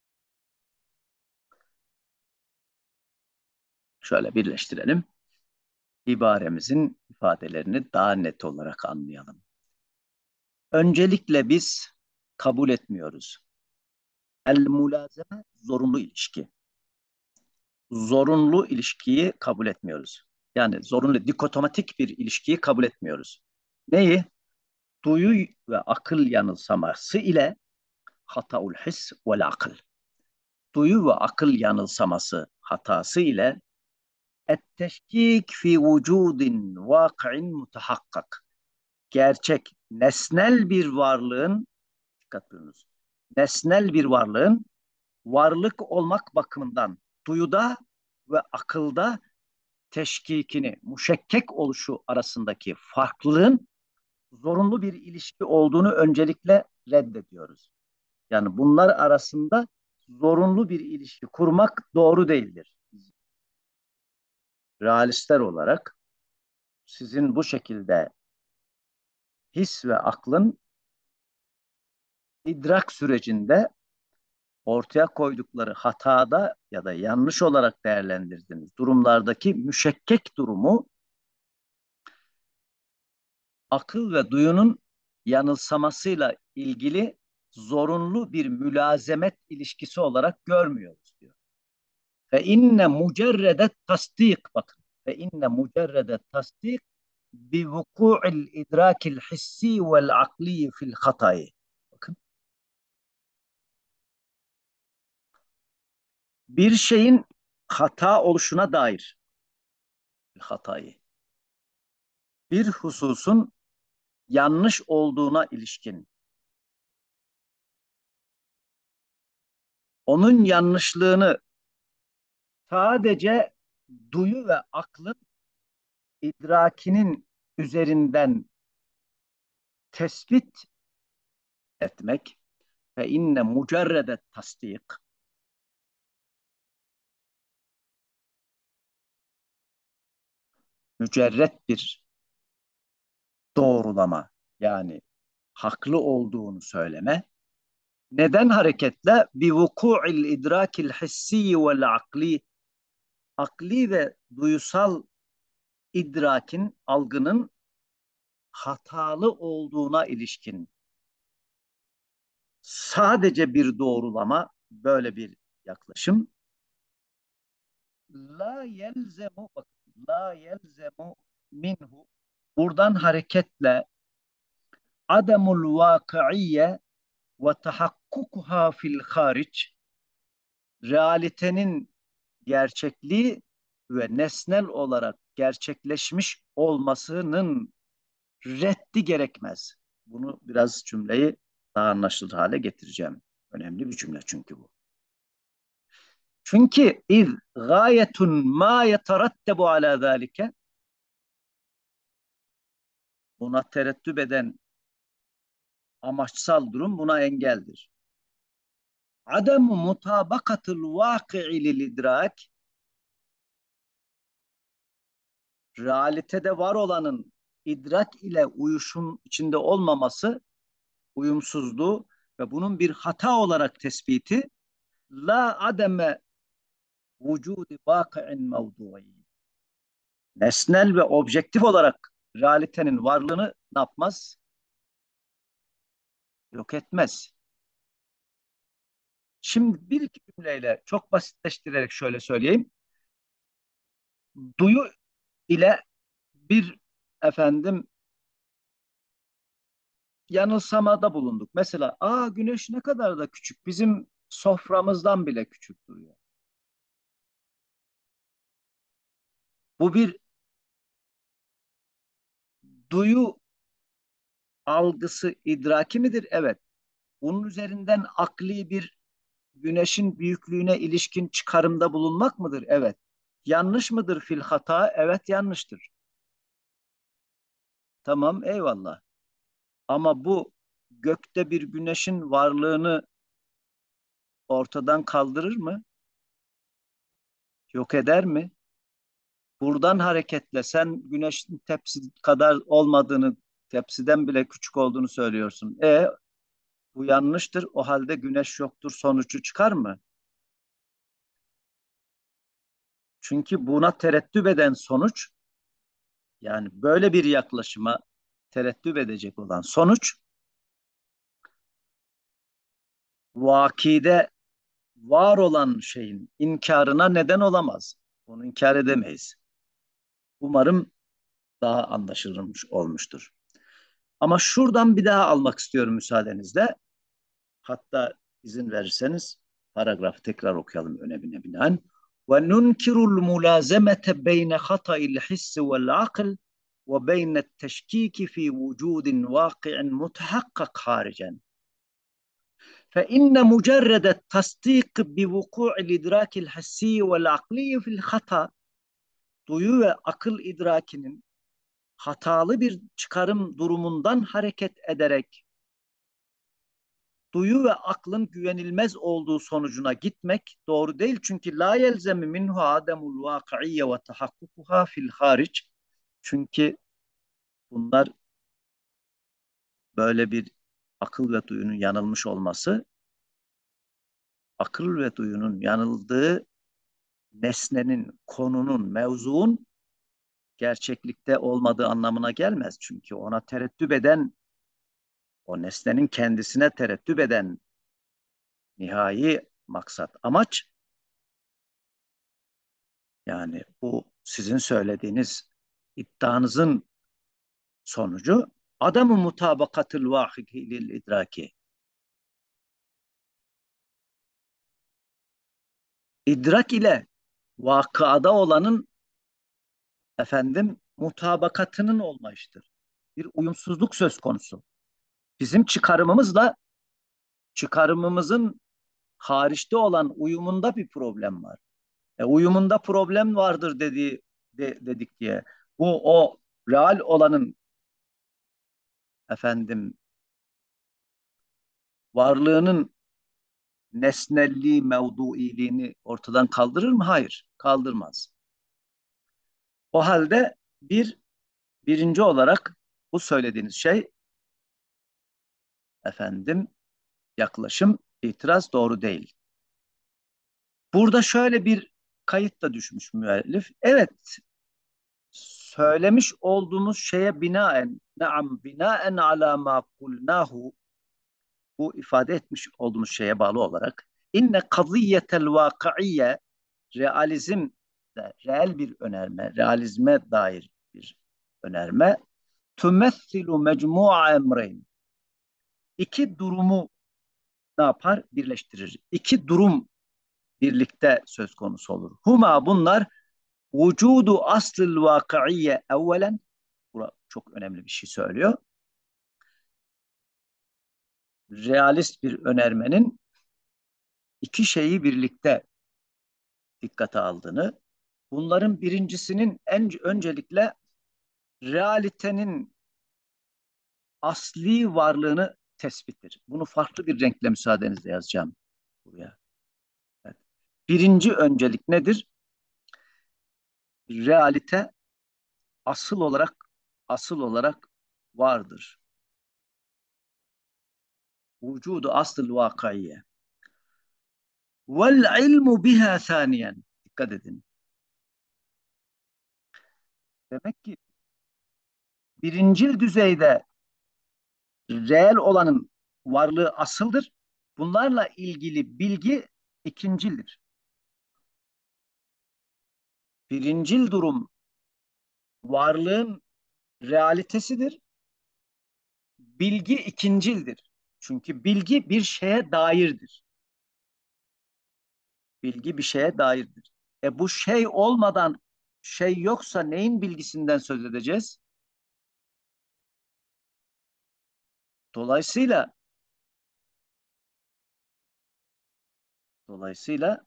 Şöyle birleştirelim. İbaremizin ifadelerini daha net olarak anlayalım. Öncelikle biz kabul etmiyoruz. El mulazeme zorunlu ilişki. Zorunlu ilişkiyi kabul etmiyoruz. Yani zorunlu dikotomatik bir ilişkiyi kabul etmiyoruz. Neyi? Duyu ve akıl yanılsaması ile hataul his vel akıl. Duyu ve akıl yanılsaması hatası ile etteşkik fi vücudin vaki'in mutahakkak. Gerçek, nesnel bir varlığın, dikkat buyurunuz, nesnel bir varlığın varlık olmak bakımından duyuda ve akılda teşkikini, müşekkek oluşu arasındaki farklılığın zorunlu bir ilişki olduğunu öncelikle reddediyoruz. Yani bunlar arasında zorunlu bir ilişki kurmak doğru değildir. Realistler olarak sizin bu şekilde his ve aklın idrak sürecinde ortaya koydukları hatada ya da yanlış olarak değerlendirdiğiniz durumlardaki müşekkek durumu akıl ve duyunun yanılsamasıyla ilgili zorunlu bir mülazemet ilişkisi olarak görmüyoruz diyor. Fe inne mucerrede tasdik, bakın. Fe inne mucerrede tasdik bi vuku'il idrakil hissi vel akli fil hatayı. Bakın. Bir şeyin hata oluşuna dair hatayı. Bir hususun yanlış olduğuna ilişkin onun yanlışlığını sadece duyu ve aklın idrakinin üzerinden tespit etmek Fe inne mucerredet tasdik, mücerret bir doğrulama, yani haklı olduğunu söyleme. Neden hareketle? Bi vuku'il idrakil hissi vel akli, akli ve duyusal idrakin, algının hatalı olduğuna ilişkin sadece bir doğrulama, böyle bir yaklaşım. La yelzemu, la yelzemu minhu, buradan hareketle ademul vakıiye ve tahakkukuha fil hariç, realitenin gerçekliği ve nesnel olarak gerçekleşmiş olmasının reddi gerekmez. Bunu biraz cümleyi daha anlaşılır hale getireceğim. Önemli bir cümle çünkü bu. Çünkü iz gayetun ma yeterattabu ala zalike, buna terettüp eden amaçsal durum buna engeldir. Ademu mutabakatul vaki'i lil idrak, realitede var olanın idrak ile uyuşum içinde olmaması, uyumsuzluğu ve bunun bir hata olarak tespiti, la ademe vücudi vaki'in mevdu'i, nesnel ve objektif olarak realitenin varlığını ne yapmaz? Yok etmez. Şimdi bir iki cümleyle çok basitleştirerek şöyle söyleyeyim. Duyu ile bir efendim yanılsamada bulunduk. Mesela güneş ne kadar da küçük. Bizim soframızdan bile küçük duruyor. Bu bir duyu algısı, idraki midir? Evet. Bunun üzerinden akli bir güneşin büyüklüğüne ilişkin çıkarımda bulunmak mıdır? Evet. Yanlış mıdır fil hata? Evet, yanlıştır. Tamam, eyvallah. Ama bu gökte bir güneşin varlığını ortadan kaldırır mı? Yok eder mi? Buradan hareketle sen güneşin tepsi kadar olmadığını, tepsiden bile küçük olduğunu söylüyorsun. Bu yanlıştır. O halde güneş yoktur sonucu çıkar mı? Çünkü buna tereddüt eden sonuç, yani böyle bir yaklaşıma tereddüt edecek olan sonuç, vakide var olan şeyin inkarına neden olamaz. Onu inkar edemeyiz. Umarım daha anlaşılmış olmuştur. Ama şuradan bir daha almak istiyorum müsaadenizle. Hatta izin verirseniz paragrafı tekrar okuyalım önemine binaen. Ve nunkirul mulazemete beyne hata'il hissi vel akıl ve beyne teşkiki fi vücudin vaki'in mutehakkak haricen. فإن مجرد التصديق بوقوع الإدراك الحسي والعقلي في الخطأ, duyu ve akıl idrakinin hatalı bir çıkarım durumundan hareket ederek duyu ve aklın güvenilmez olduğu sonucuna gitmek doğru değil. Çünkü la yelzemi minhu ademul vakiyye ve tahakkukuha fil hariç. Çünkü bunlar, böyle bir akıl ve duyunun yanılmış olması, akıl ve duyunun yanıldığı nesnenin, konunun, mevzuun gerçeklikte olmadığı anlamına gelmez. Çünkü ona tereddüt eden, o nesnenin kendisine tereddüt eden nihai maksat, amaç, yani bu sizin söylediğiniz iddianızın sonucu adamı mutabakatül vahiki lil idraki. İdrak ile vakıada olanın mutabakatının olmayıştır. Bir uyumsuzluk söz konusu. Bizim çıkarımımızın hariçte olan uyumunda bir problem var. Uyumunda problem vardır dedik diye. O real olanın efendim varlığının nesnelliği, mevduiliğini ortadan kaldırır mı? Hayır, kaldırmaz. O halde birinci olarak bu söylediğiniz şey efendim yaklaşım, itiraz doğru değil. Burada şöyle bir kayıt da düşmüş müellif. Evet, söylemiş olduğumuz şeye binaen, naam binaen ala ma kulnahu, bu ifade etmiş olduğumuz şeye bağlı olarak inne kadiyetel vakaiye, realizm de reel bir önerme, realizme dair bir önerme, tümessilu mecmu'a emreyn, iki durumu ne yapar? Birleştirir. İki durum birlikte söz konusu olur. Huma bunlar vücudu aslil vakaiye evvelen, bu çok önemli bir şey söylüyor. Realist bir önermenin iki şeyi birlikte dikkate aldığını, bunların birincisinin öncelikle realitenin asli varlığını tespittir. Bunu farklı bir renkle müsaadenizle yazacağım buraya. Evet. Birinci öncelik nedir? Realite asıl olarak vardır. Vücudu asıl vakaiye. Vel ilmu biha saniyen. Dikkat edin. Demek ki birincil düzeyde reel olanın varlığı asıldır. Bunlarla ilgili bilgi ikincildir. Birincil durum varlığın realitesidir. Bilgi ikincildir. Çünkü bilgi bir şeye dairdir. Bilgi bir şeye dairdir. Bu şey olmadan şey yoksa neyin bilgisinden söz edeceğiz? Dolayısıyla dolayısıyla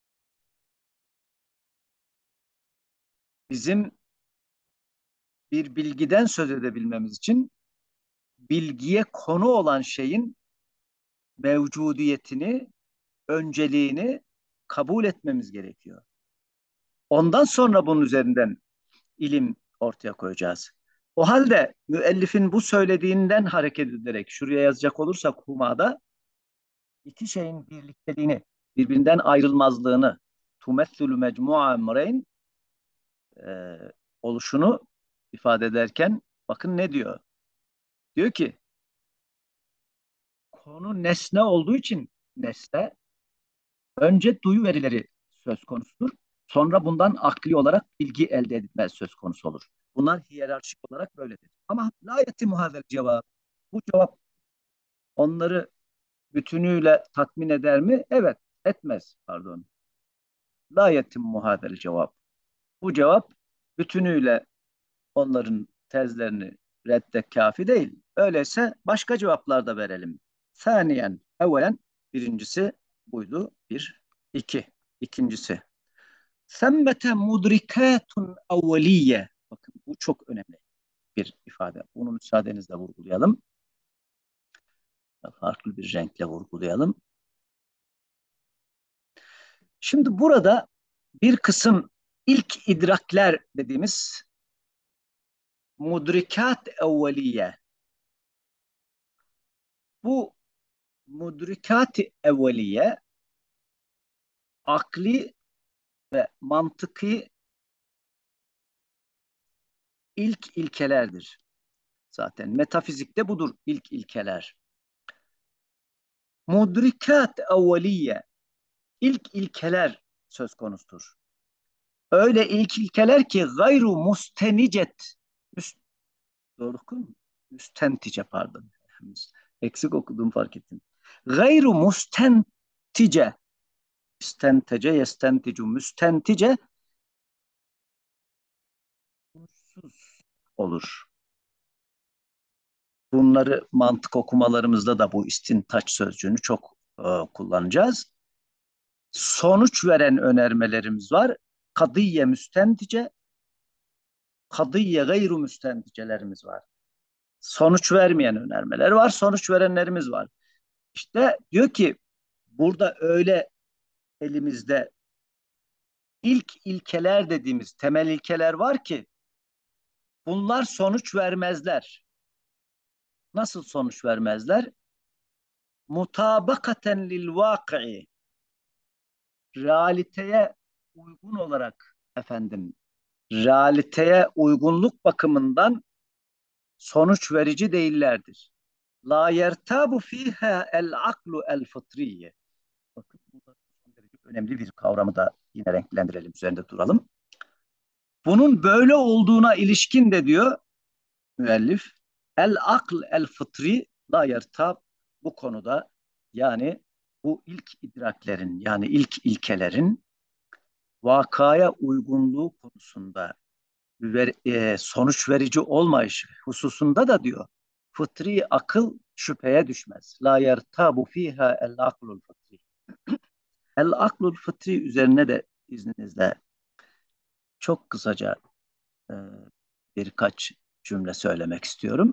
bizim bir bilgiden söz edebilmemiz için bilgiye konu olan şeyin mevcudiyetini, önceliğini kabul etmemiz gerekiyor. Ondan sonra bunun üzerinden ilim ortaya koyacağız. O halde müellifin bu söylediğinden hareket ederek şuraya yazacak olursak humada iki şeyin birlikteliğini, birbirinden ayrılmazlığını, tumessülü mecmu'a emreyn e, oluşunu ifade ederken bakın ne diyor? Diyor ki konu nesne olduğu için nesne önce duyu verileri söz konusudur. Sonra bundan akli olarak bilgi elde edilmez söz konusu olur. Bunlar hiyerarşik olarak böyledir. Ama la yetimu hazel cevap. Bu cevap onları bütünüyle tatmin eder mi? Evet, etmez. Pardon. La yetimu hazel cevap. Bu cevap bütünüyle onların tezlerini redde kafi değil. Öyleyse başka cevaplar da verelim. Saniyen, evvelen birincisi buydu. Bir, iki. İkincisi. Semmete mudrikatun evveliye. Bakın bu çok önemli bir ifade. Bunu müsaadenizle vurgulayalım. Farklı bir renkle vurgulayalım. Şimdi burada bir kısım ilk idrakler dediğimiz mudrikat evveliye. Bu mudrikat evveliye akli ve mantıki ilk ilkelerdir. Zaten metafizikte budur ilk ilkeler. Mudrikat evveliye ilk ilkeler söz konusudur. Öyle ilk ilkeler ki gayru mustenicet, doğru okudum mu? Müstentice pardon. Eksik okudum fark ettim. Gayru mustentice, istentece yestenticu, müstentice sonuçsuz olur. Bunları mantık okumalarımızda da bu istintaç sözcüğünü çok kullanacağız. Sonuç veren önermelerimiz var. Kadiye müstentice, kadiye gayru müstenticelerimiz var. Sonuç vermeyen önermeler var, sonuç verenlerimiz var. İşte diyor ki burada öyle elimizde ilk ilkeler dediğimiz temel ilkeler var ki bunlar sonuç vermezler. Nasıl sonuç vermezler? Mutabakaten lil vaki'i, realiteye uygun olarak efendim, realiteye uygunluk bakımından sonuç verici değillerdir. La yertabu fiha el aklu el fıtriye. Bakın bu da son derece önemli bir kavramı da yine renklendirelim, üzerinde duralım. Bunun böyle olduğuna ilişkin de diyor müellif, el akl el fıtri la yertab, bu konuda yani bu ilk idraklerin yani ilk ilkelerin vakaya uygunluğu konusunda sonuç verici olmayış hususunda da diyor fıtri akıl şüpheye düşmez. La yertabu fiha el aklul fıtri. El aklul fıtri üzerine de izninizle çok kısaca e, birkaç cümle söylemek istiyorum.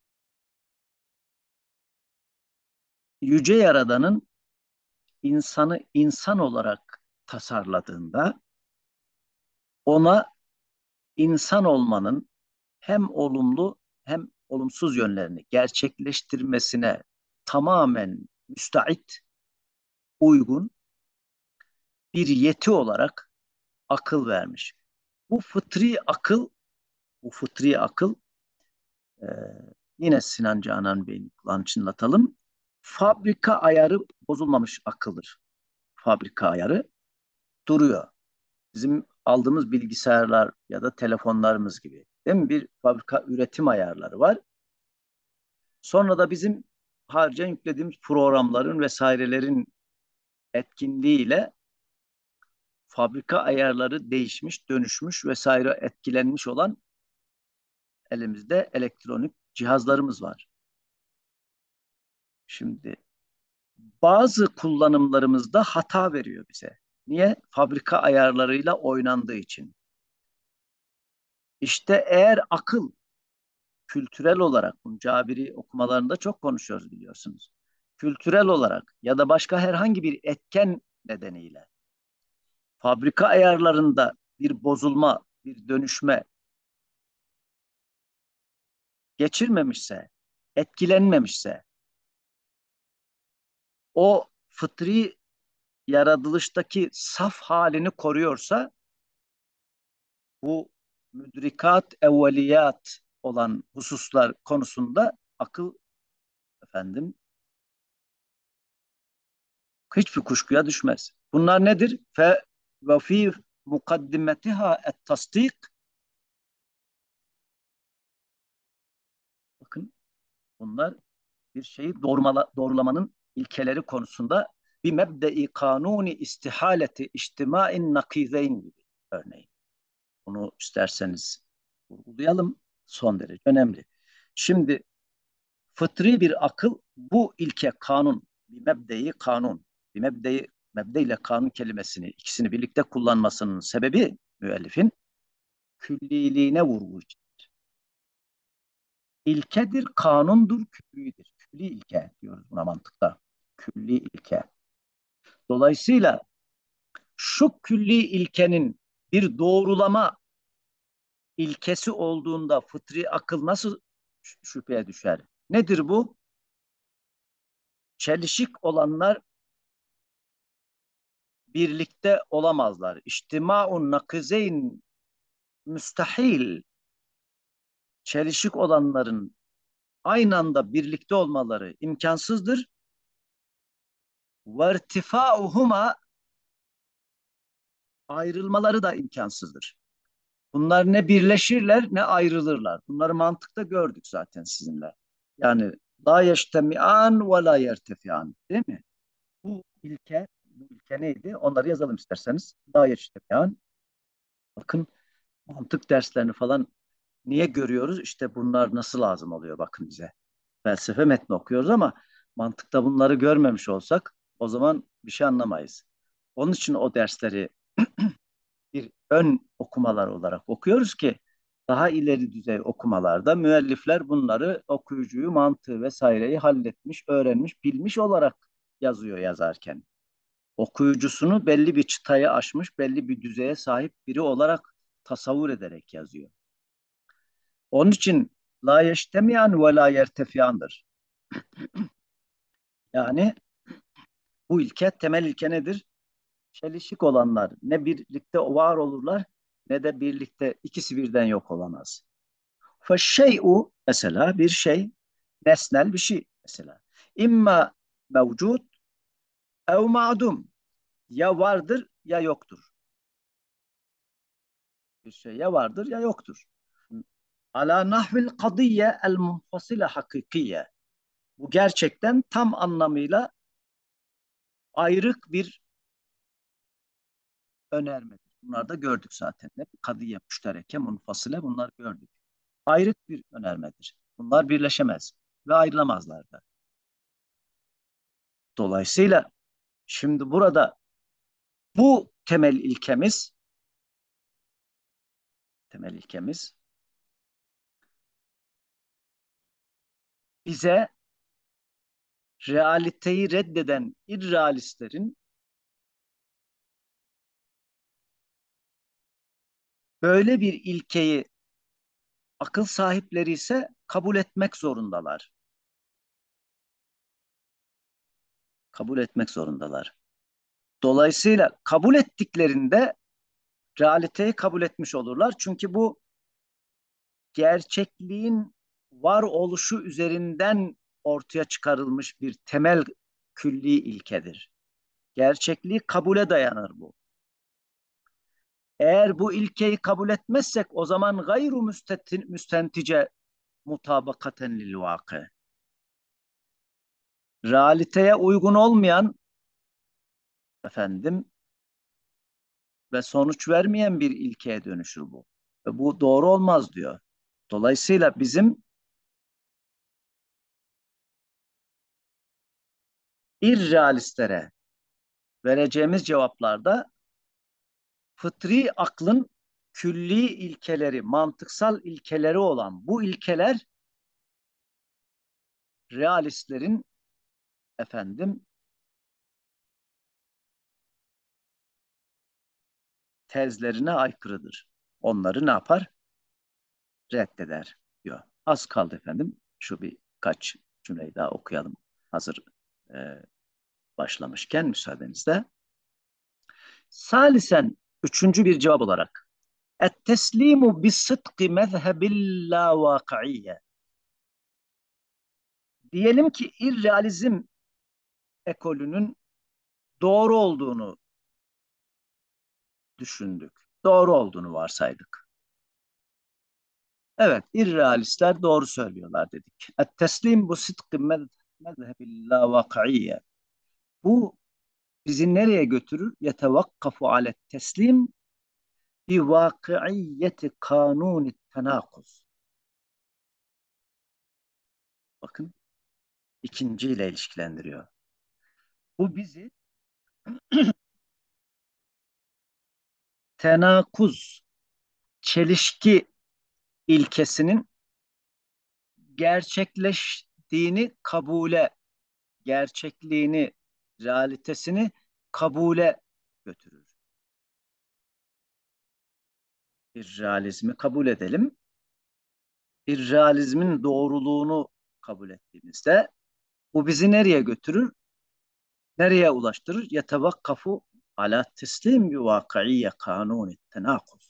Yüce Yaradan'ın insanı insan olarak tasarladığında ona insan olmanın hem olumlu hem olumsuz yönlerini gerçekleştirmesine tamamen müstahit, uygun bir yeti olarak akıl vermiş. Bu fıtri akıl, bu fıtri akıl e, yine Sinan Canan Bey'in kulağını çınlatalım. Fabrika ayarı bozulmamış akıldır. Fabrika ayarı duruyor. Bizim aldığımız bilgisayarlar ya da telefonlarımız gibi. Değil mi? Bir fabrika üretim ayarları var. Sonra da bizim harca yüklediğimiz programların vesairelerin etkinliğiyle fabrika ayarları değişmiş, dönüşmüş vesaire etkilenmiş olan elimizde elektronik cihazlarımız var. Şimdi bazı kullanımlarımızda hata veriyor bize. Niye? Fabrika ayarlarıyla oynandığı için. İşte eğer akıl kültürel olarak, bunu Cabiri okumalarında çok konuşuyoruz biliyorsunuz. Kültürel olarak ya da başka herhangi bir etken nedeniyle fabrika ayarlarında bir bozulma, bir dönüşme geçirmemişse, etkilenmemişse, o fıtri yaratılıştaki saf halini koruyorsa bu müdrikat, evveliyat olan hususlar konusunda akıl efendim hiçbir kuşkuya düşmez. Bunlar nedir? Ve fi mukaddimetiha et tasdik. Bakın bunlar bir şeyi doğrulamanın ilkeleri konusunda bir mebde-i kanuni istihaleti içtimain nakizeyn gibi örneğin. Bunu isterseniz vurgulayalım. Son derece önemli. Şimdi fıtri bir akıl bu ilke kanun, bir mebdeyi kanun, bir mebde ile kanun kelimesini ikisini birlikte kullanmasının sebebi müellifin külliliğine vurgu için. İlkedir, kanundur, küllidir. Külli ilke diyoruz buna mantıkta. Külli ilke. Dolayısıyla şu külli ilkenin bir doğrulama ilkesi olduğunda fıtri akıl nasıl şüpheye düşer? Nedir bu? Çelişik olanlar birlikte olamazlar. İçtimaun nakizeyn müstahil. Çelişik olanların aynı anda birlikte olmaları imkansızdır. Ve irtifauhuma, ayrılmaları da imkansızdır. Bunlar ne birleşirler ne ayrılırlar. Bunları mantıkta gördük zaten sizinle. Yani la yeştemi'an ve la yertefi'an, değil mi? Bu ilke neydi? Onları yazalım isterseniz. La yeştemi'an. Bakın mantık derslerini falan niye görüyoruz? İşte bunlar nasıl lazım oluyor bakın bize. Felsefe metni okuyoruz ama mantıkta bunları görmemiş olsak o zaman bir şey anlamayız. Onun için o dersleri bir ön okumalar olarak okuyoruz ki Daha ileri düzey okumalarda müellifler bunları okuyucuyu, mantığı vesaireyi halletmiş, öğrenmiş, bilmiş olarak yazıyor yazarken. Okuyucusunu belli bir çıtayı aşmış, belli bir düzeye sahip biri olarak tasavvur ederek yazıyor. Onun için la yeştemiyan ve la yertefiyandır. Yani bu ilke, temel ilke nedir? Çelişik olanlar ne birlikte var olurlar ne de birlikte ikisi birden yok olamaz. Feşşey'u mesela bir şey, nesnel bir şey mesela. İmma mevcud ev ma'dum. Ya vardır ya yoktur. Bir şey ya vardır ya yoktur. Ala nahvil kadiyye el munfasile hakikiye. Bu gerçekten tam anlamıyla ayrık bir önermedir. Bunlar da gördük zaten. Kadiye, müştereke, munfasile bunlar gördük. Ayrık bir önermedir. Bunlar birleşemez ve ayrılamazlar da. Dolayısıyla şimdi burada bu temel ilkemiz bize realiteyi reddeden irrealistlerin böyle bir ilkeyi akıl sahipleri ise kabul etmek zorundalar. Kabul etmek zorundalar. Dolayısıyla kabul ettiklerinde realiteyi kabul etmiş olurlar. Çünkü bu gerçekliğin varoluşu üzerinden ortaya çıkarılmış bir temel külli ilkedir. Gerçekliği kabule dayanır bu. Eğer bu ilkeyi kabul etmezsek o zaman gayru müstentice mutabakaten lil vakı. Realiteye uygun olmayan efendim ve sonuç vermeyen bir ilkeye dönüşür bu. Ve bu doğru olmaz diyor. Dolayısıyla bizim irrealistlere vereceğimiz cevaplarda fıtri aklın külli ilkeleri, mantıksal ilkeleri olan bu ilkeler realistlerin efendim tezlerine aykırıdır. Onları ne yapar? Reddeder diyor. Az kaldı efendim. Şu birkaç cümleyi daha okuyalım. Hazır e, başlamışken müsaadenizle. Salisen üçüncü bir cevap olarak et-teslimu bis-sıdkı mezhebil la vakaiye. Diyelim ki irrealizm ekolünün doğru olduğunu düşündük. Doğru olduğunu varsaydık. Evet, irrealistler doğru söylüyorlar dedik. Et-teslim bu sıdkı mezhebil la vakaiye. Bu bizi nereye götürür? Yetevakkafu alet teslim bi vakiiyeti kanuni tenakuz. Bakın ikinciyle ilişkilendiriyor. Bu bizi tenakuz, çelişki ilkesinin gerçekleştiğini kabule, gerçekliğini, realitesini kabule götürür. İrrealizmi kabul edelim. İrrealizmin doğruluğunu kabul ettiğimizde bu bizi nereye götürür? Nereye ulaştırır? Yetevakkafu ala teslim bi vakaiye kanuni tenakuz.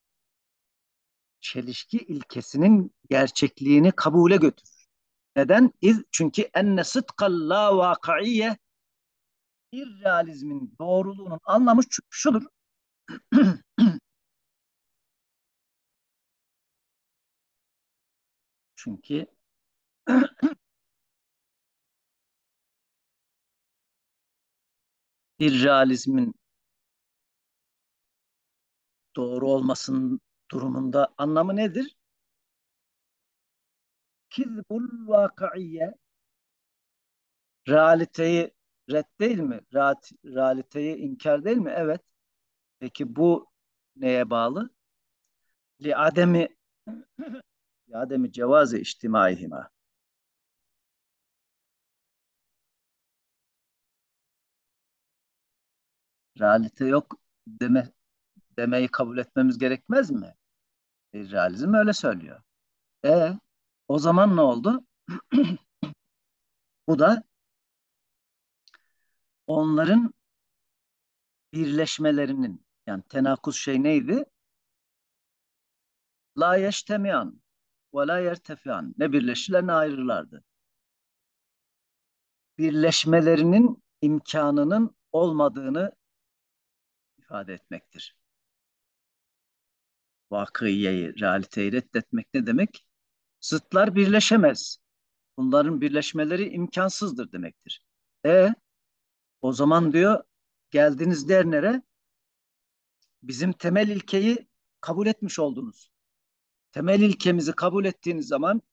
Çelişki ilkesinin gerçekliğini kabule götürür. Neden? Çünkü enne sıdkal la vakaiye irrealizmin doğruluğunun anlamı şudur. Çünkü irrealizmin doğru olmasının durumunda anlamı nedir? Kizbul vakaiye realiteyi red değil mi? Realiteyi inkar değil mi? Evet. Peki bu neye bağlı? Li ademi Ademi cevaze içtimaihima. Realite yok demeyi kabul etmemiz gerekmez mi? Realizm öyle söylüyor. E o zaman ne oldu? Bu da onların birleşmelerinin, yani tenakuz şey neydi? La yeştemiyan ve la yertefiyan. Ne birleşirler ne ayrılırlardı. Birleşmelerinin imkanının olmadığını ifade etmektir. Vakıyeyi, realiteyi reddetmek ne demek? Zıtlar birleşemez. Bunların birleşmeleri imkansızdır demektir. E o zaman diyor, geldiniz der, bizim temel ilkeyi kabul etmiş oldunuz. Temel ilkemizi kabul ettiğiniz zaman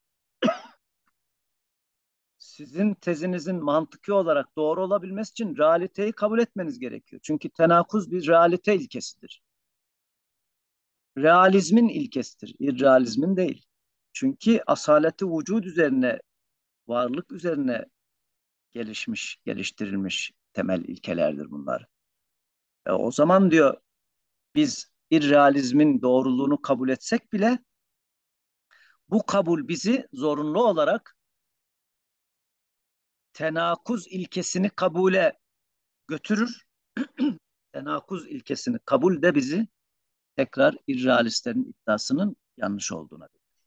sizin tezinizin mantıki olarak doğru olabilmesi için realiteyi kabul etmeniz gerekiyor. Çünkü tenakuz bir realite ilkesidir. Realizmin ilkesidir, irrealizmin değil. Çünkü asaleti vücud üzerine, varlık üzerine gelişmiş, geliştirilmiş temel ilkelerdir bunlar. O zaman diyor, biz irrealizmin doğruluğunu kabul etsek bile bu kabul bizi zorunlu olarak tenakuz ilkesini kabule götürür. Tenakuz ilkesini kabul de bizi tekrar irrealistlerin iddiasının yanlış olduğuna.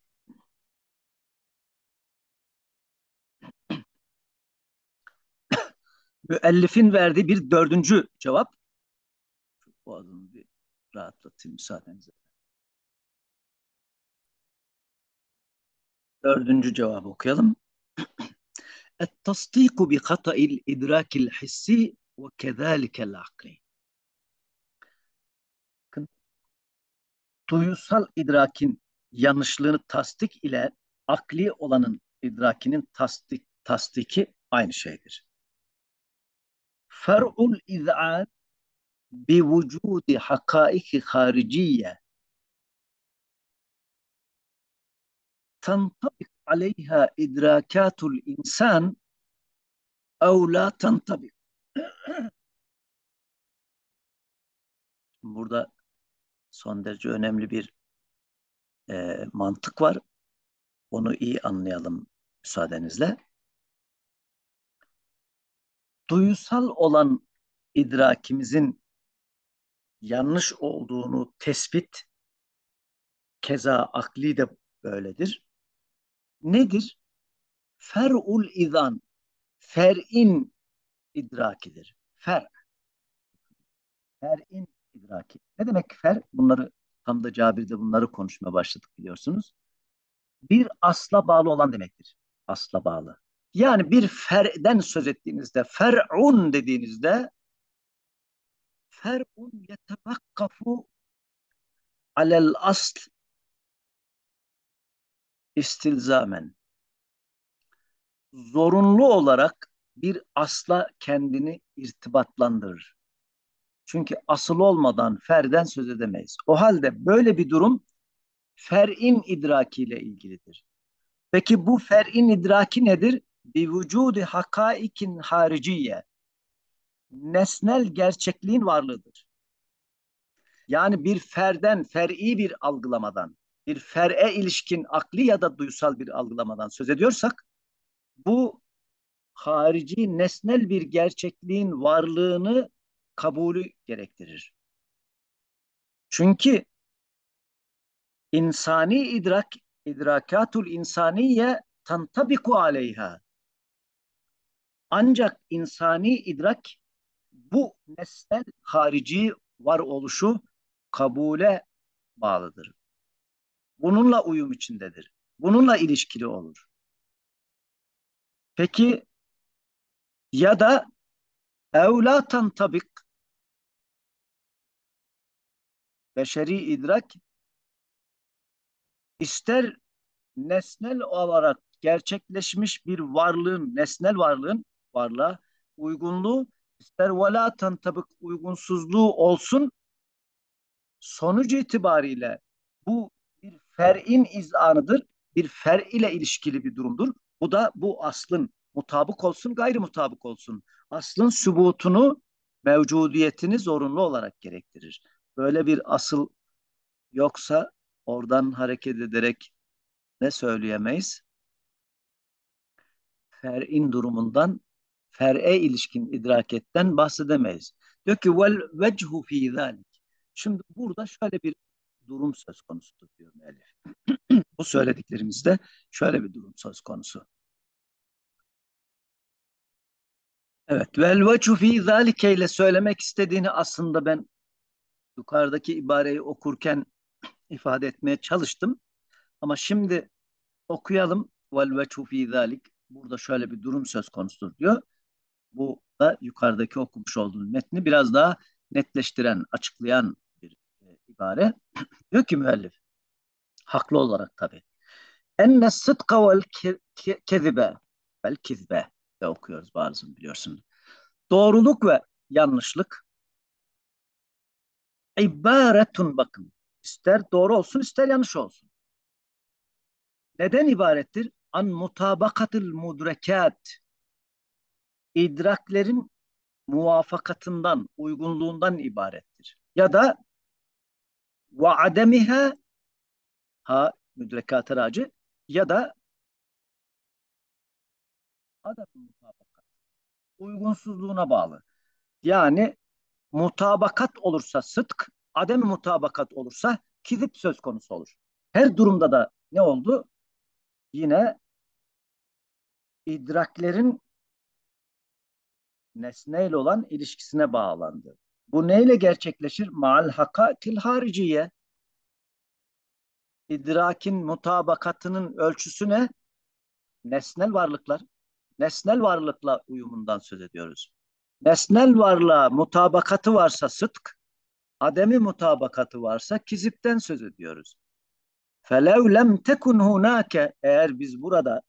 Müellifin verdiği bir dördüncü cevap. Bu adını bir rahatlatayım müsaadenizle. Dördüncü cevabı okuyalım. التصديق بخطأ الإدراك الحسي وكذلك العقلي. Duyusal idrakin yanlışlığını tasdik ile akli olanın idrakinin tasdiki aynı şeydir. Fer'ul iz'an bi vücudi hakaiki hariciye tantabik aleyha idrakatul insan ev la tantabik. Burada son derece önemli bir mantık var. Onu iyi anlayalım müsaadenizle. Duyusal olan idrakimizin yanlış olduğunu tespit, keza akli de böyledir. Nedir? Fer'ul izan, fer'in idrakidir. Fer'in idraki. Ne demek fer? Bunları tam da Cabir'de bunları konuşmaya başladık biliyorsunuz. Bir asla bağlı olan demektir. Asla bağlı. Yani bir fer'den söz ettiğinizde, fer'un dediğinizde fer'un yetevakkafu alel asl istilzamen. Zorunlu olarak bir asla kendini irtibatlandırır. Çünkü asıl olmadan ferden söz edemeyiz. O halde böyle bir durum fer'in idrakiyle ilgilidir. Peki bu fer'in idraki nedir? Bir vücudi hakaikin hariciye. Nesnel gerçekliğin varlığıdır. Yani bir ferden, fer'i bir algılamadan, bir fer'e ilişkin akli ya da duysal bir algılamadan söz ediyorsak, bu harici nesnel bir gerçekliğin varlığını kabulü gerektirir. Çünkü insani idrakatul insaniye tantabiku aleyha. Ancak insani idrak bu nesnel harici varoluşu kabule bağlıdır. Bununla uyum içindedir. Bununla ilişkili olur. Peki ya da evla tantabik, beşeri idrak ister nesnel olarak gerçekleşmiş bir varlığın, nesnel varlığa uygunluğu, ister vela tantabik uygunsuzluğu olsun, sonuç itibariyle bu bir fer'in izanıdır. Bir fer ile ilişkili bir durumdur. Bu da bu aslın mutabık olsun, gayri mutabık olsun. Aslın sübutunu, mevcudiyetini zorunlu olarak gerektirir. Böyle bir asıl yoksa oradan hareket ederek ne söyleyemeyiz? Fer'in durumundan, fer'e ilişkin idraketten bahsedemeyiz. Diyor ki vel vechu fi zalik. Şimdi burada şöyle bir durum söz konusudur diyor müellif. Bu söylediklerimizde şöyle bir durum söz konusu. Evet, vel vechu fi zalike ile söylemek istediğini aslında ben yukarıdaki ibareyi okurken ifade etmeye çalıştım. Ama şimdi okuyalım. Vel vechu fi zalik. Burada şöyle bir durum söz konusudur diyor. Bu da yukarıdaki okumuş olduğum metni biraz daha netleştiren, açıklayan bir ibare. Diyor ki müellif, haklı olarak tabii. Enne sıdka vel kezibe vel kizbe de okuyoruz bazı biliyorsun. Doğruluk ve yanlışlık ibaretun bakın. İster doğru olsun ister yanlış olsun. Neden ibarettir? An mutabakatil mudrekat. İdraklerin muvafakatından, uygunluğundan ibarettir. Ya da ve ademiha ha müdrekatı racı ya da adam mutabakat uygunsuzluğuna bağlı. Yani mutabakat olursa sıdk, adem mutabakat olursa kizip söz konusu olur. Her durumda da ne oldu? Yine idraklerin nesneyle olan ilişkisine bağlandı. Bu neyle gerçekleşir? Ma'al hakakil hariciye. İdrakin mutabakatının ölçüsü ne? Nesnel varlıklar. Nesnel varlıkla uyumundan söz ediyoruz. Nesnel varlığa mutabakatı varsa sıdk, ademi mutabakatı varsa kizipten söz ediyoruz. فَلَوْ لَمْ تَكُنْ هُنَاكَ eğer biz burada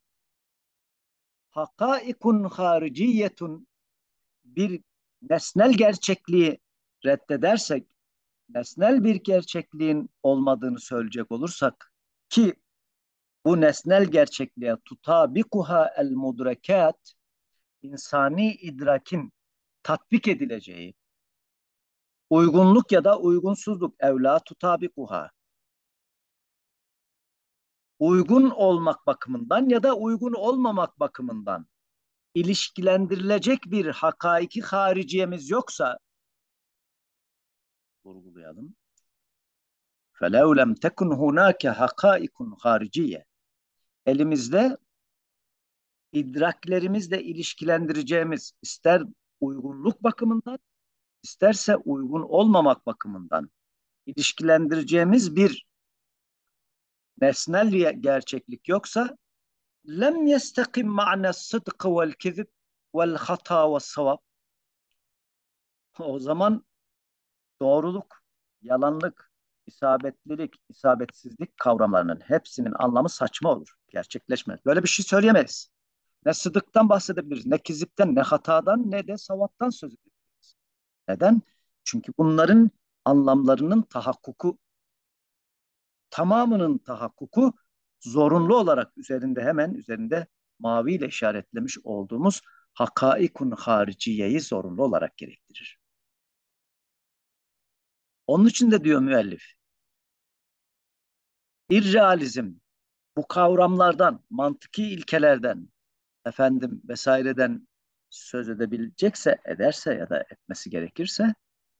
hakaikun hariciyetun bir nesnel gerçekliği reddedersek, nesnel bir gerçekliğin olmadığını söyleyecek olursak ki bu nesnel gerçekliğe tutabikuha el mudrekat insani idrakin tatbik edileceği uygunluk ya da uygunsuzluk evla tutabikuha uygun olmak bakımından ya da uygun olmamak bakımından ilişkilendirilecek bir hakaiki hariciyemiz yoksa vurgulayalım. فَلَوْ لَمْ تَكُنْ هُنَاكَ حَقَائِكٌ خَارِجِيَّ elimizde idraklerimizle ilişkilendireceğimiz ister uygunluk bakımından isterse uygun olmamak bakımından ilişkilendireceğimiz bir nesnel gerçeklik yoksa lem yestakim ma'ne sıdkı vel kezib vel hata ve savab. O zaman doğruluk, yalanlık, isabetlilik, isabetsizlik kavramlarının hepsinin anlamı saçma olur. Gerçekleşmez. Böyle bir şey söyleyemeyiz. Ne sıdıktan bahsedebiliriz, ne kizipten, ne hatadan, ne de savaptan söz edebiliriz. Neden? Çünkü bunların anlamlarının tahakkuku, tamamının tahakkuku zorunlu olarak hemen üzerinde maviyle işaretlemiş olduğumuz hakaikun hariciyeyi zorunlu olarak gerektirir. Onun için de diyor müellif, irrealizm bu kavramlardan, mantıki ilkelerden, efendim vesaireden söz edebilecekse, ederse ya da etmesi gerekirse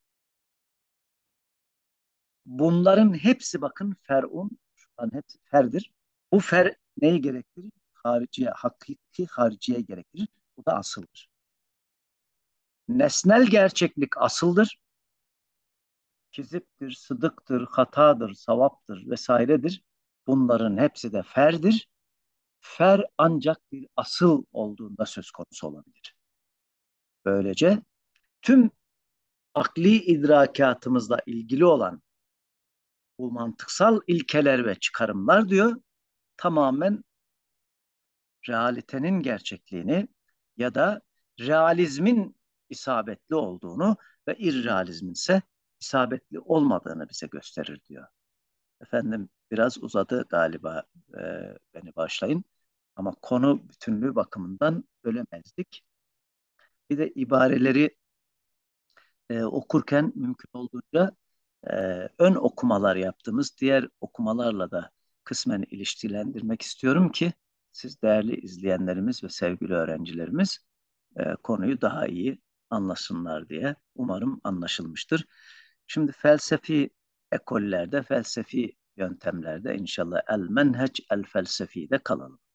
bunların hepsi bakın fer'un, şunların hepsi ferdir. Bu fer neyi gerektirir? Hariciye, hakiki hariciye gerektirir. Bu da asıldır. Nesnel gerçeklik asıldır. Kiziptir, sıdıktır, hatadır, savaptır vesairedir. Bunların hepsi de ferdir. Fer ancak bir asıl olduğunda söz konusu olabilir. Böylece tüm akli idrakatımızla ilgili olan bu mantıksal ilkeler ve çıkarımlar diyor tamamen realitenin gerçekliğini ya da realizmin isabetli olduğunu ve irrealizmin ise isabetli olmadığını bize gösterir diyor. Efendim biraz uzadı galiba, beni başlayın. Ama konu bütünlüğü bakımından bölemezdik. Bir de ibareleri okurken mümkün olduğunca e, ön okumalar yaptığımız diğer okumalarla da kısmen ilişkilendirmek istiyorum ki siz değerli izleyenlerimiz ve sevgili öğrencilerimiz konuyu daha iyi anlasınlar diye umarım anlaşılmıştır. Şimdi felsefi ekollerde, felsefi yöntemlerde inşallah el menheç el felsefide kalalım.